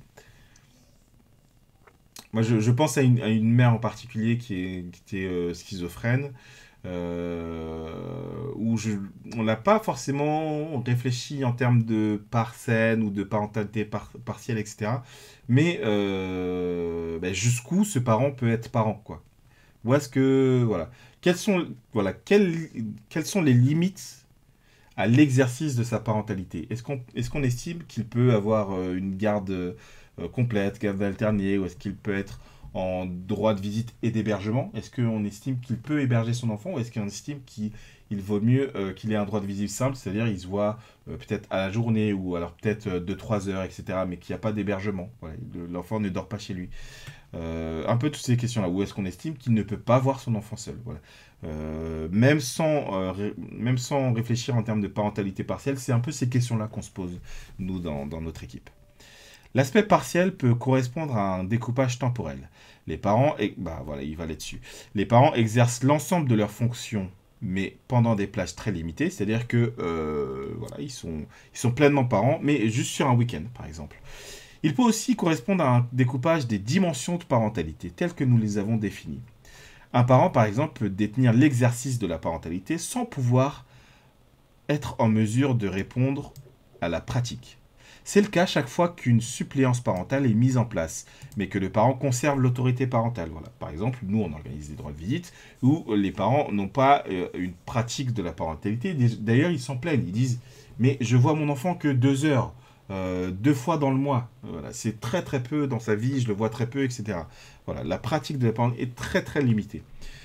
Moi, je, je pense à une, à une mère en particulier qui, est, qui était euh, schizophrène, euh, où je, on n'a pas forcément réfléchi en termes de part saine ou de parentalité par, partielle, et cetera. Mais euh, ben, jusqu'où ce parent peut être parent, quoi. Où est-ce que... Voilà. Quelles sont, voilà, quelles, quelles sont les limites à l'exercice de sa parentalité? Est-ce qu'on est-ce qu'on estime qu'il peut avoir euh, une garde euh, complète, garde alternée, ou est-ce qu'il peut être en droit de visite et d'hébergement. Est-ce qu'on estime qu'il peut héberger son enfant ou est-ce qu'on estime qu'il il vaut mieux euh, qu'il ait un droit de visite simple, c'est-à-dire il se voit euh, peut-être à la journée ou alors peut-être euh, deux trois heures, et cetera, mais qu'il n'y a pas d'hébergement. Voilà, l'enfant ne dort pas chez lui. Euh, un peu toutes ces questions-là. Ou est-ce qu'on estime qu'il ne peut pas voir son enfant seul? Voilà. Euh, même, sans, euh, ré, même sans réfléchir en termes de parentalité partielle, c'est un peu ces questions-là qu'on se pose, nous, dans, dans notre équipe. L'aspect partiel peut correspondre à un découpage temporel. Les parents, et, bah voilà, il va là-dessus. Les parents exercent l'ensemble de leurs fonctions, mais pendant des plages très limitées, c'est-à-dire que euh, voilà, ils sont, ils sont pleinement parents, mais juste sur un week-end, par exemple. Il peut aussi correspondre à un découpage des dimensions de parentalité, telles que nous les avons définies. Un parent, par exemple, peut détenir l'exercice de la parentalité sans pouvoir être en mesure de répondre à la pratique. C'est le cas chaque fois qu'une suppléance parentale est mise en place, mais que le parent conserve l'autorité parentale. Voilà. Par exemple, nous, on organise des droits de visite où les parents n'ont pas euh, une pratique de la parentalité. D'ailleurs, ils s'en plaignent. Ils disent « Mais je vois mon enfant que deux heures, euh, deux fois dans le mois. Voilà. C'est très très peu dans sa vie, je le vois très peu, et cetera » Voilà. La pratique de la parentalité est très très limitée.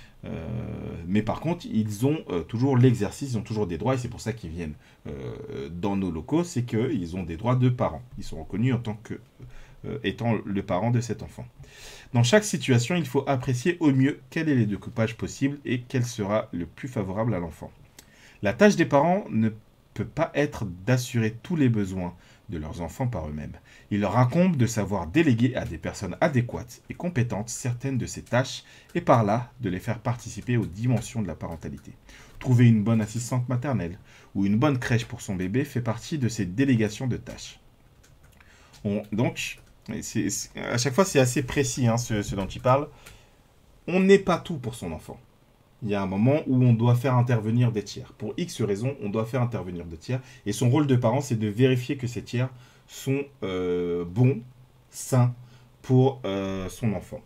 Euh, mais par contre, ils ont euh, toujours l'exercice, ils ont toujours des droits, et c'est pour ça qu'ils viennent euh, dans nos locaux, c'est qu'ils ont des droits de parents. Ils sont reconnus en tant que euh, étant le parent de cet enfant. Dans chaque situation, il faut apprécier au mieux quel est le découpage possible et quel sera le plus favorable à l'enfant. La tâche des parents ne peut pas être d'assurer tous les besoins de leurs enfants par eux-mêmes. Il leur incombe de savoir déléguer à des personnes adéquates et compétentes certaines de ces tâches et par là de les faire participer aux dimensions de la parentalité. Trouver une bonne assistante maternelle ou une bonne crèche pour son bébé fait partie de ces délégations de tâches. On, donc, c'est, c'est, à chaque fois c'est assez précis hein, ce, ce dont il parle. On n'est pas tout pour son enfant. Il y a un moment où on doit faire intervenir des tiers. Pour X raisons, on doit faire intervenir des tiers. Et son rôle de parent, c'est de vérifier que ces tiers sont euh, bons, sains pour euh, son enfant.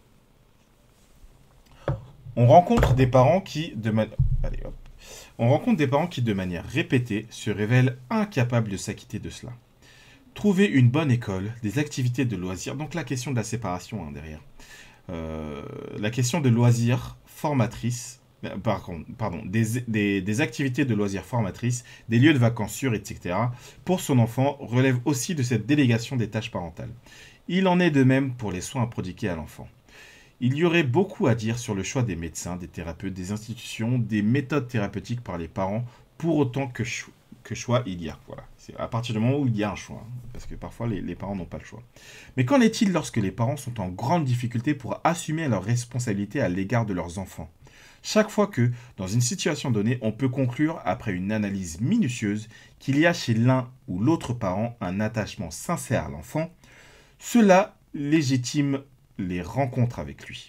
On rencontre des parents qui, de ma... Allez, hop. On rencontre des parents qui, de manière répétée, se révèlent incapables de s'acquitter de cela. Trouver une bonne école, des activités de loisirs, donc la question de la séparation hein, derrière. Euh, la question de loisirs formatrices, par contre, pardon, des, des, des activités de loisirs formatrices, des lieux de vacances sûrs, et cetera, pour son enfant relève aussi de cette délégation des tâches parentales. Il en est de même pour les soins prodigués à l'enfant. Il y aurait beaucoup à dire sur le choix des médecins, des thérapeutes, des institutions, des méthodes thérapeutiques par les parents, pour autant que, cho que choix il y a. Voilà. C'est à partir du moment où il y a un choix, hein, parce que parfois les, les parents n'ont pas le choix. Mais qu'en est-il lorsque les parents sont en grande difficulté pour assumer leurs responsabilités à l'égard de leurs enfants? Chaque fois que, dans une situation donnée, on peut conclure, après une analyse minutieuse, qu'il y a chez l'un ou l'autre parent un attachement sincère à l'enfant, cela légitime les rencontres avec lui.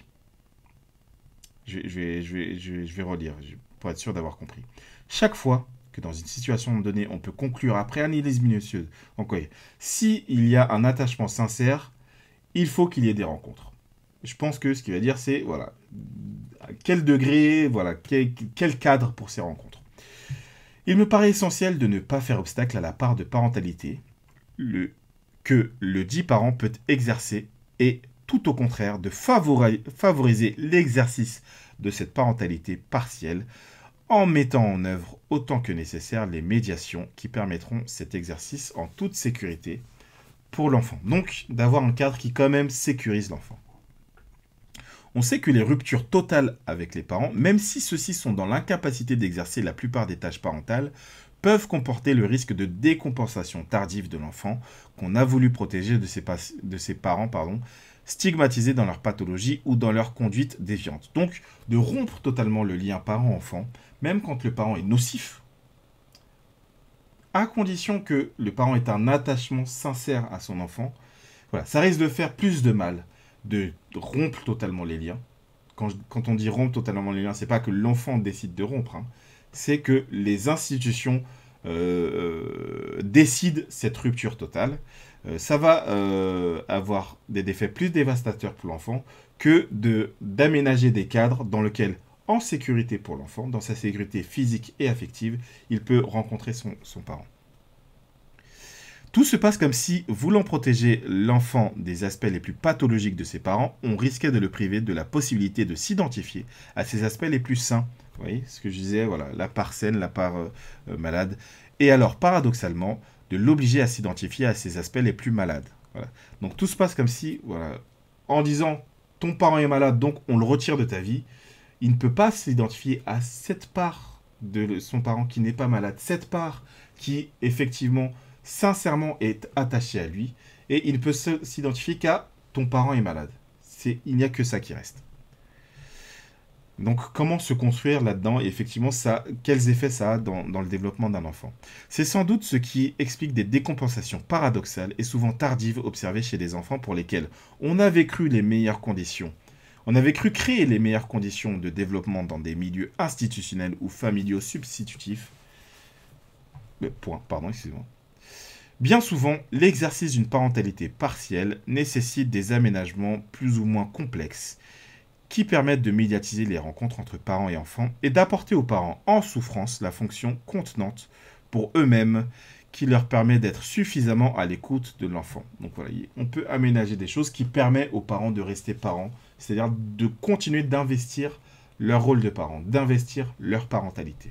Je, je, vais, je, vais, je, vais, je vais relire pour être sûr d'avoir compris. Chaque fois que dans une situation donnée, on peut conclure après analyse minutieuse, donc oui, s'il y a un attachement sincère, il faut qu'il y ait des rencontres. Je pense que ce qu'il va dire, c'est voilà, à quel degré, voilà, quel, quel cadre pour ces rencontres. Il me paraît essentiel de ne pas faire obstacle à la part de parentalité le, que le dit parent peut exercer et tout au contraire de favori favoriser l'exercice de cette parentalité partielle en mettant en œuvre autant que nécessaire les médiations qui permettront cet exercice en toute sécurité pour l'enfant. Donc d'avoir un cadre qui quand même sécurise l'enfant. On sait que les ruptures totales avec les parents, même si ceux-ci sont dans l'incapacité d'exercer la plupart des tâches parentales, peuvent comporter le risque de décompensation tardive de l'enfant qu'on a voulu protéger de ses, de ses parents pardon, stigmatisés dans leur pathologie ou dans leur conduite déviante. Donc, de rompre totalement le lien parent-enfant, même quand le parent est nocif, à condition que le parent ait un attachement sincère à son enfant, voilà, ça risque de faire plus de mal de rompre totalement les liens. Quand, je, quand on dit rompre totalement les liens, c'est pas que l'enfant décide de rompre, hein, c'est que les institutions euh, euh, décident cette rupture totale. Euh, ça va euh, avoir des effets plus dévastateurs pour l'enfant que de d'aménager des cadres dans lesquels, en sécurité pour l'enfant, dans sa sécurité physique et affective, il peut rencontrer son, son parent. Tout se passe comme si, voulant protéger l'enfant des aspects les plus pathologiques de ses parents, on risquait de le priver de la possibilité de s'identifier à ses aspects les plus sains. Vous voyez ce que je disais, voilà, la part saine, la part euh, euh, malade. Et alors, paradoxalement, de l'obliger à s'identifier à ses aspects les plus malades. Voilà. Donc tout se passe comme si, voilà, en disant ton parent est malade, donc on le retire de ta vie, il ne peut pas s'identifier à cette part de son parent qui n'est pas malade, cette part qui, effectivement, sincèrement est attachée à lui, et il ne peut s'identifier qu'à ton parent est malade. C'est, il n'y a que ça qui reste. Donc, comment se construire là-dedans et effectivement, ça, quels effets ça a dans, dans le développement d'un enfant? C'est sans doute ce qui explique des décompensations paradoxales et souvent tardives observées chez des enfants pour lesquels on avait cru les meilleures conditions. On avait cru créer les meilleures conditions de développement dans des milieux institutionnels ou familiaux substitutifs. Mais, point, pardon, excusez-moi. Bien souvent, l'exercice d'une parentalité partielle nécessite des aménagements plus ou moins complexes qui permettent de médiatiser les rencontres entre parents et enfants et d'apporter aux parents en souffrance la fonction contenante pour eux-mêmes qui leur permet d'être suffisamment à l'écoute de l'enfant. Donc voilà, on peut aménager des choses qui permettent aux parents de rester parents, c'est-à-dire de continuer d'investir leur rôle de parent, d'investir leur parentalité.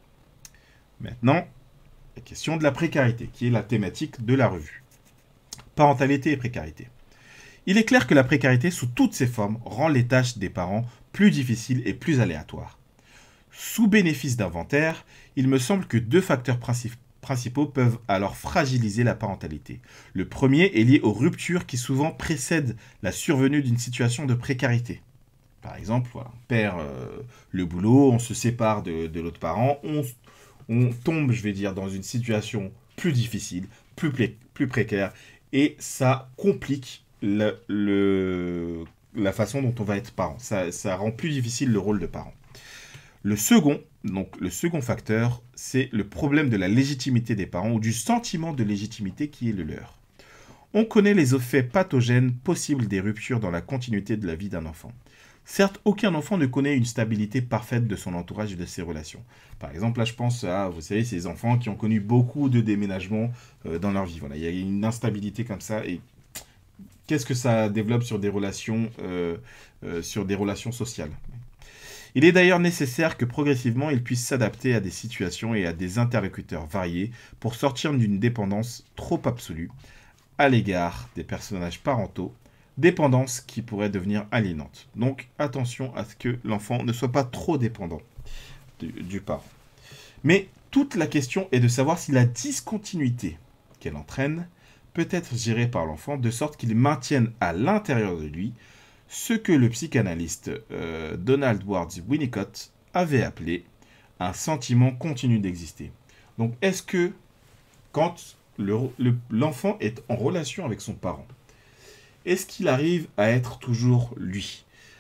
Maintenant, la question de la précarité, qui est la thématique de la revue. Parentalité et précarité. Il est clair que la précarité, sous toutes ses formes, rend les tâches des parents plus difficiles et plus aléatoires. Sous bénéfice d'inventaire, il me semble que deux facteurs principaux peuvent alors fragiliser la parentalité. Le premier est lié aux ruptures qui souvent précèdent la survenue d'une situation de précarité. Par exemple, voilà, on perd euh, le boulot, on se sépare de, de l'autre parent, on, on tombe, je vais dire, dans une situation plus difficile, plus, plus précaire, et ça complique Le, le, la façon dont on va être parent. Ça, ça rend plus difficile le rôle de parent. Le second, donc le second facteur, c'est le problème de la légitimité des parents ou du sentiment de légitimité qui est le leur. On connaît les effets pathogènes possibles des ruptures dans la continuité de la vie d'un enfant. Certes, aucun enfant ne connaît une stabilité parfaite de son entourage et de ses relations. Par exemple, là, je pense à, vous savez, ces enfants qui ont connu beaucoup de déménagements euh, dans leur vie. Voilà, il y a une instabilité comme ça et qu'est-ce que ça développe sur des relations, euh, euh, sur des relations sociales? Il est d'ailleurs nécessaire que progressivement, ils puissent s'adapter à des situations et à des interlocuteurs variés pour sortir d'une dépendance trop absolue à l'égard des personnages parentaux, dépendance qui pourrait devenir aliénante. Donc attention à ce que l'enfant ne soit pas trop dépendant du, du parent. Mais toute la question est de savoir si la discontinuité qu'elle entraîne peut être géré par l'enfant de sorte qu'il maintienne à l'intérieur de lui ce que le psychanalyste euh, Donald Ward Winnicott avait appelé un sentiment continu d'exister. Donc est-ce que quand le, le, l'enfant est en relation avec son parent, est-ce qu'il arrive à être toujours lui?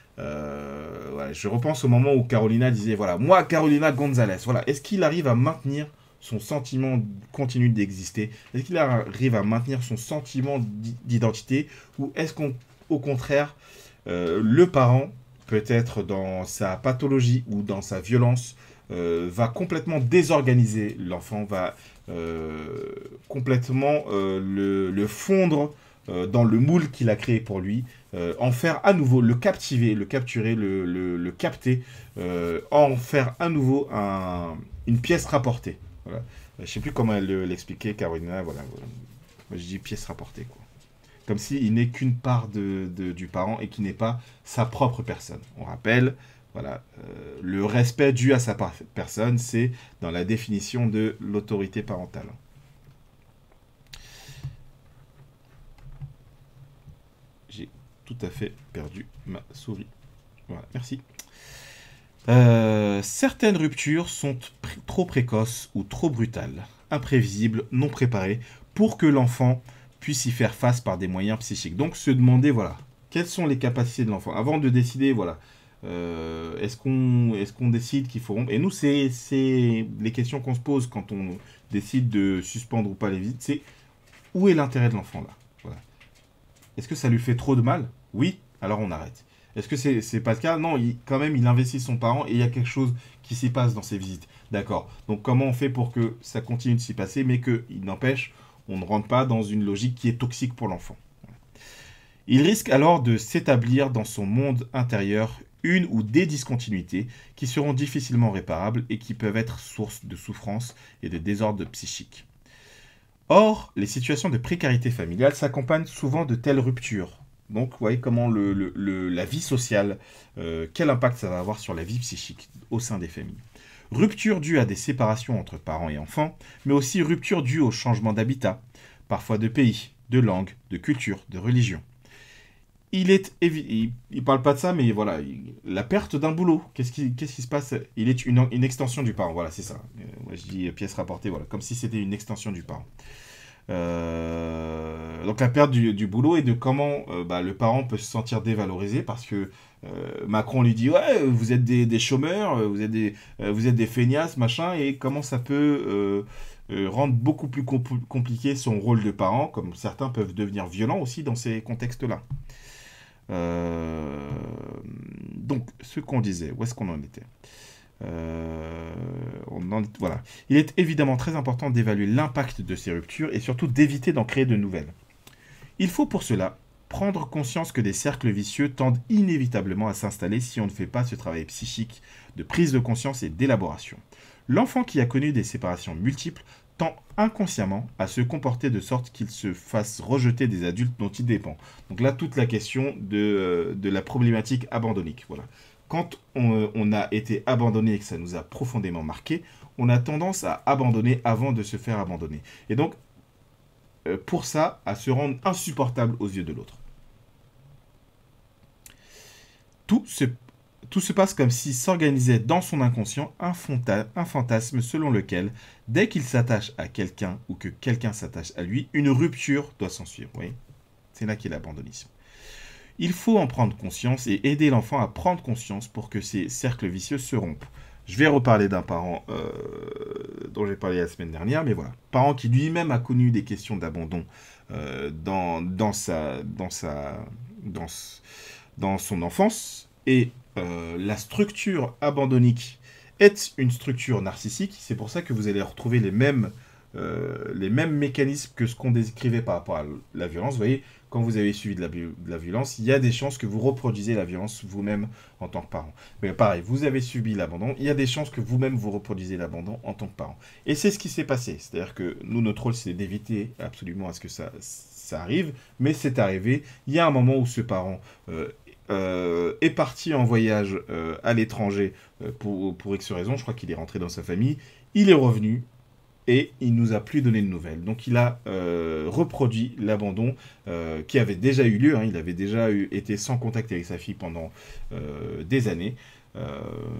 euh, ouais, Je repense au moment où Carolina disait, voilà, moi Carolina Gonzalez, voilà, est-ce qu'il arrive à maintenir son sentiment continue d'exister? Est-ce qu'il arrive à maintenir son sentiment d'identité? Ou est-ce qu'au contraire, euh, le parent, peut-être dans sa pathologie ou dans sa violence, euh, va complètement désorganiser l'enfant, va euh, complètement euh, le, le fondre euh, dans le moule qu'il a créé pour lui, euh, en faire à nouveau, le captiver, le capturer, le, le, le capter, euh, en faire à nouveau un, une pièce rapportée. Voilà. Je ne sais plus comment elle l'expliquait, Carolina. Voilà, voilà. Moi, je dis pièce rapportée, quoi. Comme s'il n'est qu'une part de, de, du parent et qu'il n'est pas sa propre personne. On rappelle, voilà, euh, le respect dû à sa personne, c'est dans la définition de l'autorité parentale. J'ai tout à fait perdu ma souris. Voilà, merci. Euh, certaines ruptures sont pr- trop précoces ou trop brutales, imprévisibles, non préparées, pour que l'enfant puisse y faire face par des moyens psychiques. Donc se demander, voilà, quelles sont les capacités de l'enfant avant de décider, voilà, euh, est-ce qu'on est-ce qu'on décide qu'il faut rompre? Et nous, c'est, c'est les questions qu'on se pose quand on décide de suspendre ou pas les visites, c'est où est l'intérêt de l'enfant là? Voilà. Est-ce que ça lui fait trop de mal? Oui, alors on arrête. Est-ce que c'est c'est pas le cas? Non, il, quand même, il investit son parent et il y a quelque chose qui s'y passe dans ses visites. D'accord. Donc, comment on fait pour que ça continue de s'y passer, mais qu'il n'empêche, On ne rentre pas dans une logique qui est toxique pour l'enfant. Il risque alors de s'établir dans son monde intérieur une ou des discontinuités qui seront difficilement réparables et qui peuvent être source de souffrance et de désordre psychique. Or, les situations de précarité familiale s'accompagnent souvent de telles ruptures. Donc, vous voyez comment le, le, le, la vie sociale, euh, quel impact ça va avoir sur la vie psychique au sein des familles. Rupture due à des séparations entre parents et enfants, mais aussi rupture due au changement d'habitat, parfois de pays, de langue, de culture, de religion. Il est évi- il ne parle pas de ça, mais voilà, il, la perte d'un boulot, qu'est-ce qui, qu'est-ce qui se passe? Il est une, une extension du parent, voilà, c'est ça. Euh, moi, je dis pièce rapportée, voilà, comme si c'était une extension du parent. Euh, donc la perte du, du boulot et de comment euh, bah, le parent peut se sentir dévalorisé parce que euh, Macron lui dit ouais vous êtes des, des chômeurs, vous êtes des, euh, vous êtes des feignasses machin, et comment ça peut euh, euh, rendre beaucoup plus compl- compliqué son rôle de parent, comme certains peuvent devenir violents aussi dans ces contextes-là. Euh, donc ce qu'on disait, où est-ce qu'on en était? Euh, on en, voilà. Il est évidemment très important d'évaluer l'impact de ces ruptures et surtout d'éviter d'en créer de nouvelles. Il faut pour cela prendre conscience que des cercles vicieux tendent inévitablement à s'installer si on ne fait pas ce travail psychique de prise de conscience et d'élaboration. L'enfant qui a connu des séparations multiples tend inconsciemment à se comporter de sorte qu'il se fasse rejeter des adultes dont il dépend. Donc là, toute la question de, de la problématique abandonnique. Voilà. Quand on, on a été abandonné et que ça nous a profondément marqué, on a tendance à abandonner avant de se faire abandonner. Et donc, euh, pour ça, à se rendre insupportable aux yeux de l'autre. Tout se, tout se passe comme s'il s'organisait dans son inconscient un, fonta, un fantasme selon lequel, dès qu'il s'attache à quelqu'un ou que quelqu'un s'attache à lui, une rupture doit s'en suivre. Oui, c'est là qu'est l'abandonnisme. Il faut en prendre conscience et aider l'enfant à prendre conscience pour que ces cercles vicieux se rompent. Je vais reparler d'un parent euh, dont j'ai parlé la semaine dernière, mais voilà. Parent qui lui-même a connu des questions d'abandon euh, dans, dans, sa, dans, sa, dans, dans son enfance. Et euh, la structure abandonnique est une structure narcissique. C'est pour ça que vous allez retrouver les mêmes, euh, les mêmes mécanismes que ce qu'on décrivait par rapport à la violence. Vous voyez, quand vous avez suivi de la, de la violence, il y a des chances que vous reproduisez la violence vous-même en tant que parent. Mais pareil, vous avez subi l'abandon, il y a des chances que vous-même vous reproduisez l'abandon en tant que parent. Et c'est ce qui s'est passé. C'est-à-dire que nous, notre rôle, c'est d'éviter absolument à ce que ça, ça arrive, mais c'est arrivé. Il y a un moment où ce parent euh, euh, est parti en voyage euh, à l'étranger euh, pour, pour X raisons. Je crois qu'il est rentré dans sa famille. Il est revenu. Et il ne nous a plus donné de nouvelles. Donc il a euh, reproduit l'abandon euh, qui avait déjà eu lieu. Hein. Il avait déjà eu, été sans contact avec sa fille pendant euh, des années. Euh,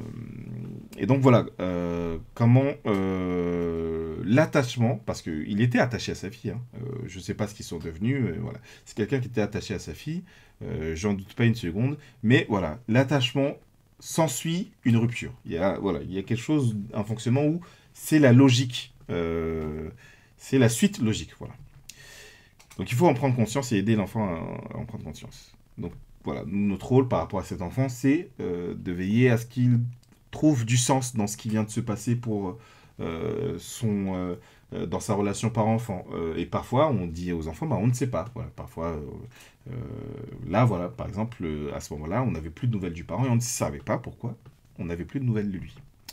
et donc voilà, euh, comment euh, l'attachement, parce qu'il était attaché à sa fille, hein. euh, je ne sais pas ce qu'ils sont devenus, euh, voilà. C'est quelqu'un qui était attaché à sa fille, euh, j'en doute pas une seconde, mais voilà, l'attachement s'ensuit une rupture. Il y a, voilà, il y a quelque chose, un fonctionnement où c'est la logique. Euh, c'est la suite logique, voilà. Donc il faut en prendre conscience et aider l'enfant à, à en prendre conscience. Donc voilà, notre rôle par rapport à cet enfant, c'est euh, de veiller à ce qu'il trouve du sens dans ce qui vient de se passer pour euh, son, euh, dans sa relation parent-enfant. Euh, et parfois, on dit aux enfants, bah, on ne sait pas. Voilà, parfois, euh, euh, là, voilà, par exemple, à ce moment-là, on n'avait plus de nouvelles du parent et on ne savait pas pourquoi on n'avait plus de nouvelles de lui.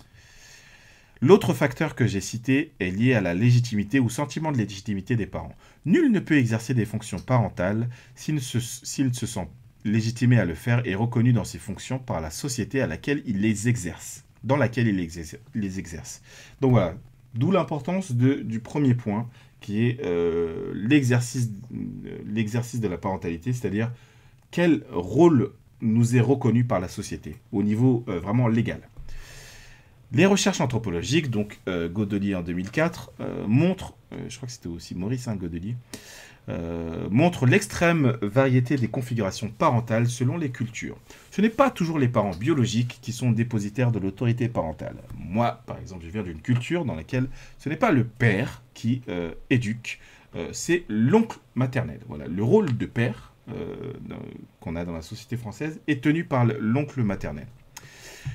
L'autre facteur que j'ai cité est lié à la légitimité ou sentiment de légitimité des parents. Nul ne peut exercer des fonctions parentales s'il se, s'il se sent légitimé à le faire et reconnu dans ses fonctions par la société à laquelle il les exerce, dans laquelle il les exerce. Donc voilà, d'où l'importance de, du premier point, qui est euh, l'exercice, l'exercice de la parentalité, c'est-à-dire quel rôle nous est reconnu par la société, au niveau euh, vraiment légal. Les recherches anthropologiques, donc euh, Godelier en deux mille quatre, euh, montrent, euh, je crois que c'était aussi Maurice hein, Godelier, euh, montrent l'extrême variété des configurations parentales selon les cultures. Ce n'est pas toujours les parents biologiques qui sont dépositaires de l'autorité parentale. Moi, par exemple, je viens d'une culture dans laquelle ce n'est pas le père qui euh, éduque, euh, c'est l'oncle maternel. Voilà, le rôle de père euh, qu'on a dans la société française est tenu par l'oncle maternel.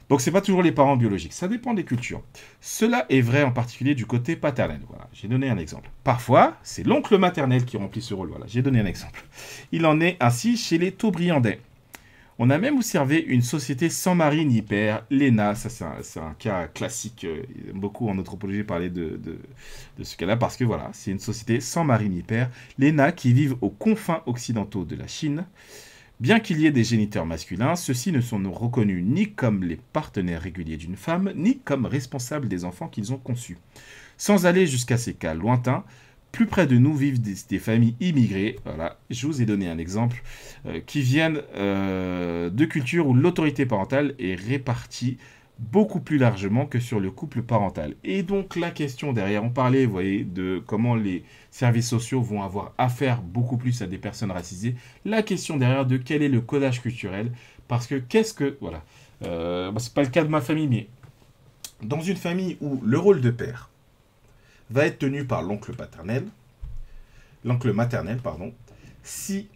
Donc, ce n'est pas toujours les parents biologiques. Ça dépend des cultures. Cela est vrai en particulier du côté paternel. Voilà, j'ai donné un exemple. Parfois, c'est l'oncle maternel qui remplit ce rôle. Voilà, j'ai donné un exemple. Il en est ainsi chez les Taubriandais. On a même observé une société sans mari ni père, l'E N A. Ça, c'est un, un cas classique. Ils aiment beaucoup en anthropologie parler de, de, de ce cas-là parce que voilà, c'est une société sans mari ni père, l'E N A, qui vivent aux confins occidentaux de la Chine. Bien qu'il y ait des géniteurs masculins, ceux-ci ne sont reconnus ni comme les partenaires réguliers d'une femme, ni comme responsables des enfants qu'ils ont conçus. Sans aller jusqu'à ces cas lointains, plus près de nous vivent des, des familles immigrées, voilà, je vous ai donné un exemple, euh, qui viennent euh, de cultures où l'autorité parentale est répartie beaucoup plus largement que sur le couple parental. Et donc la question derrière, on parlait, vous voyez, de comment les services sociaux vont avoir affaire beaucoup plus à des personnes racisées. La question derrière de quel est le codage culturel, parce que qu'est-ce que, voilà, euh, bah, c'est pas le cas de ma famille, mais dans une famille où le rôle de père va être tenu par l'oncle paternel, l'oncle maternel, pardon, si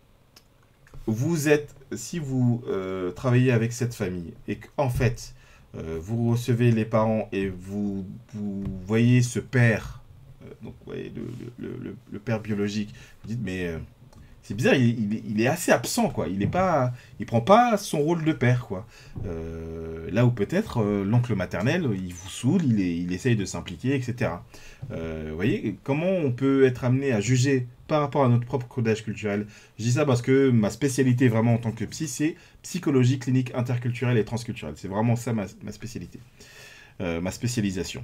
vous êtes, si vous euh, travaillez avec cette famille et qu'en fait, euh, vous recevez les parents et vous, vous voyez ce père, euh, donc vous voyez le, le, le, le père biologique, vous dites mais euh, c'est bizarre, il, il, il est assez absent, quoi. Il est pas, il prend pas son rôle de père, quoi. Euh, là où peut-être euh, l'oncle maternel, il vous saoule, il, est, il essaye de s'impliquer, et cetera. Euh, vous voyez, comment on peut être amené à juger par rapport à notre propre codage culturel? Je dis ça parce que ma spécialité vraiment en tant que psy, c'est psychologie clinique interculturelle et transculturelle. C'est vraiment ça ma, ma spécialité, euh, ma spécialisation.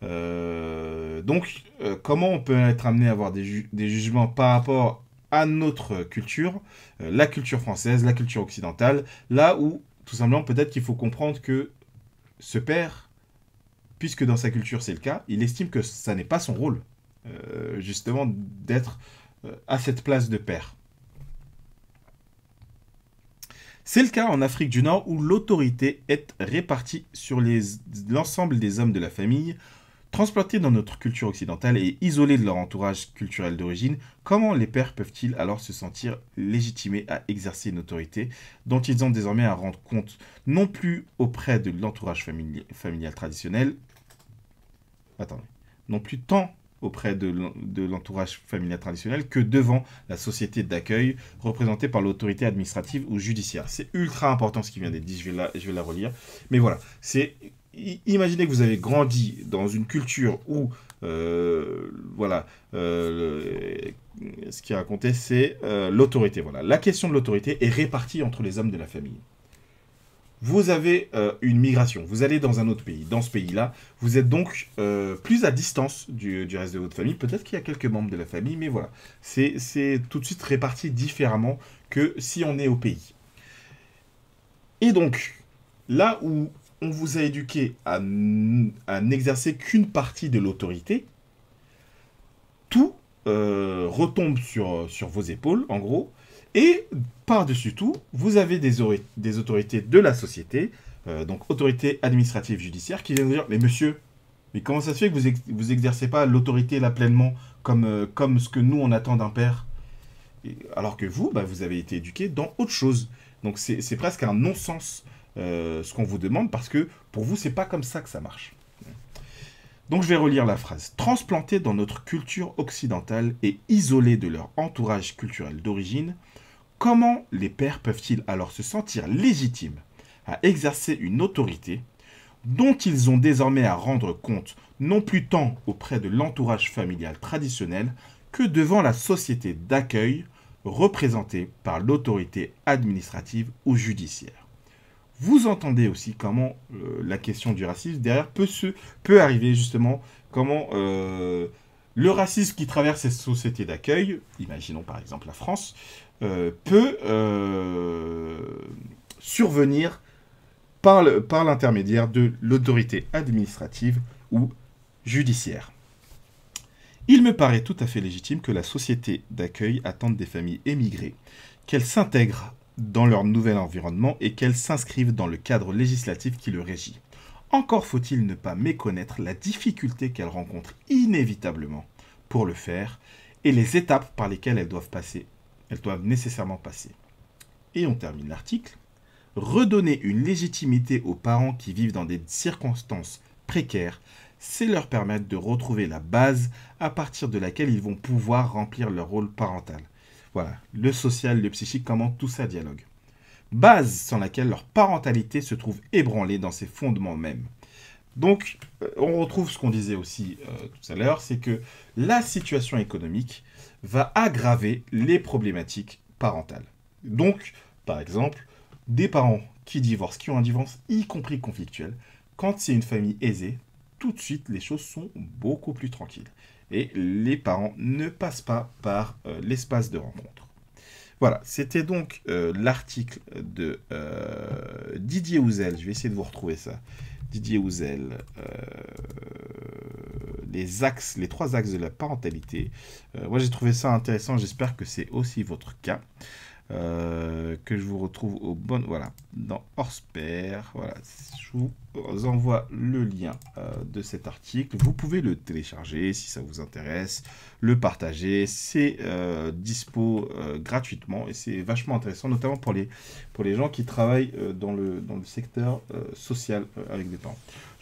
Euh, donc, euh, comment on peut être amené à avoir des, ju des jugements par rapport à notre culture, euh, la culture française, la culture occidentale, là où, tout simplement, peut-être qu'il faut comprendre que ce père, puisque dans sa culture c'est le cas, il estime que ça n'est pas son rôle, euh, justement, d'être euh, à cette place de père. C'est le cas en Afrique du Nord où l'autorité est répartie sur l'ensemble des hommes de la famille. Transplantés dans notre culture occidentale et isolés de leur entourage culturel d'origine, comment les pères peuvent-ils alors se sentir légitimés à exercer une autorité dont ils ont désormais à rendre compte non plus auprès de l'entourage famili familial traditionnel, attendez, non plus tant auprès de l'entourage familial traditionnel que devant la société d'accueil représentée par l'autorité administrative ou judiciaire. C'est ultra important ce qui vient d'être dit, je vais la, je vais la relire. Mais voilà, c'est... Imaginez que vous avez grandi dans une culture où, euh, voilà, euh, le, ce qui est raconté, c'est euh, l'autorité. Voilà. La question de l'autorité est répartie entre les hommes de la famille. Vous avez euh, une migration, vous allez dans un autre pays. Dans ce pays-là, vous êtes donc euh, plus à distance du, du reste de votre famille. Peut-être qu'il y a quelques membres de la famille, mais voilà. C'est tout de suite réparti différemment que si on est au pays. Et donc, là où on vous a éduqué à, à n'exercer qu'une partie de l'autorité, tout euh, retombe sur, sur vos épaules, en gros, et par-dessus tout, vous avez des, des autorités de la société, euh, donc autorités administratives judiciaires, qui viennent vous dire, mais monsieur, mais comment ça se fait que vous, ex vous exercez pas l'autorité là pleinement, comme, euh, comme ce que nous on attend d'un père, et, alors que vous, bah, vous avez été éduqué dans autre chose. Donc c'est presque un non-sens. Euh, ce qu'on vous demande, parce que pour vous, c'est pas comme ça que ça marche. Donc je vais relire la phrase. Transplantés dans notre culture occidentale et isolés de leur entourage culturel d'origine, comment les pères peuvent-ils alors se sentir légitimes à exercer une autorité dont ils ont désormais à rendre compte non plus tant auprès de l'entourage familial traditionnel que devant la société d'accueil représentée par l'autorité administrative ou judiciaire? Vous entendez aussi comment euh, la question du racisme derrière peut, se, peut arriver justement, comment euh, le racisme qui traverse ces sociétés d'accueil, imaginons par exemple la France, euh, peut euh, survenir par l'intermédiaire de l'autorité administrative ou judiciaire. Il me paraît tout à fait légitime que la société d'accueil attende des familles émigrées qu'elles s'intègrent dans leur nouvel environnement et qu'elles s'inscrivent dans le cadre législatif qui le régit. Encore faut-il ne pas méconnaître la difficulté qu'elles rencontrent inévitablement pour le faire et les étapes par lesquelles elles doivent passer, elles doivent nécessairement passer. Et on termine l'article. redonner une légitimité aux parents qui vivent dans des circonstances précaires, c'est leur permettre de retrouver la base à partir de laquelle ils vont pouvoir remplir leur rôle parental. Voilà, le social, le psychique, comment tout ça dialogue. Base sans laquelle leur parentalité se trouve ébranlée dans ses fondements mêmes. Donc, on retrouve ce qu'on disait aussi euh, tout à l'heure, c'est que la situation économique va aggraver les problématiques parentales. Donc, par exemple, des parents qui divorcent, qui ont un divorce y compris conflictuel, quand c'est une famille aisée, tout de suite, les choses sont beaucoup plus tranquilles. Et les parents ne passent pas par euh, l'espace de rencontre. Voilà, c'était donc euh, l'article de euh, Didier Houzel. Je vais essayer de vous retrouver ça. Didier Houzel, euh, les axes, les trois axes de la parentalité. Euh, moi, j'ai trouvé ça intéressant. J'espère que c'est aussi votre cas. Euh, que je vous retrouve au bon, voilà, dans Hors Pair. Voilà, je vous envoie le lien euh, de cet article. Vous pouvez le télécharger si ça vous intéresse, le partager. C'est euh, dispo euh, gratuitement et c'est vachement intéressant, notamment pour les, pour les gens qui travaillent euh, dans, le, dans le secteur euh, social euh, avec des parents.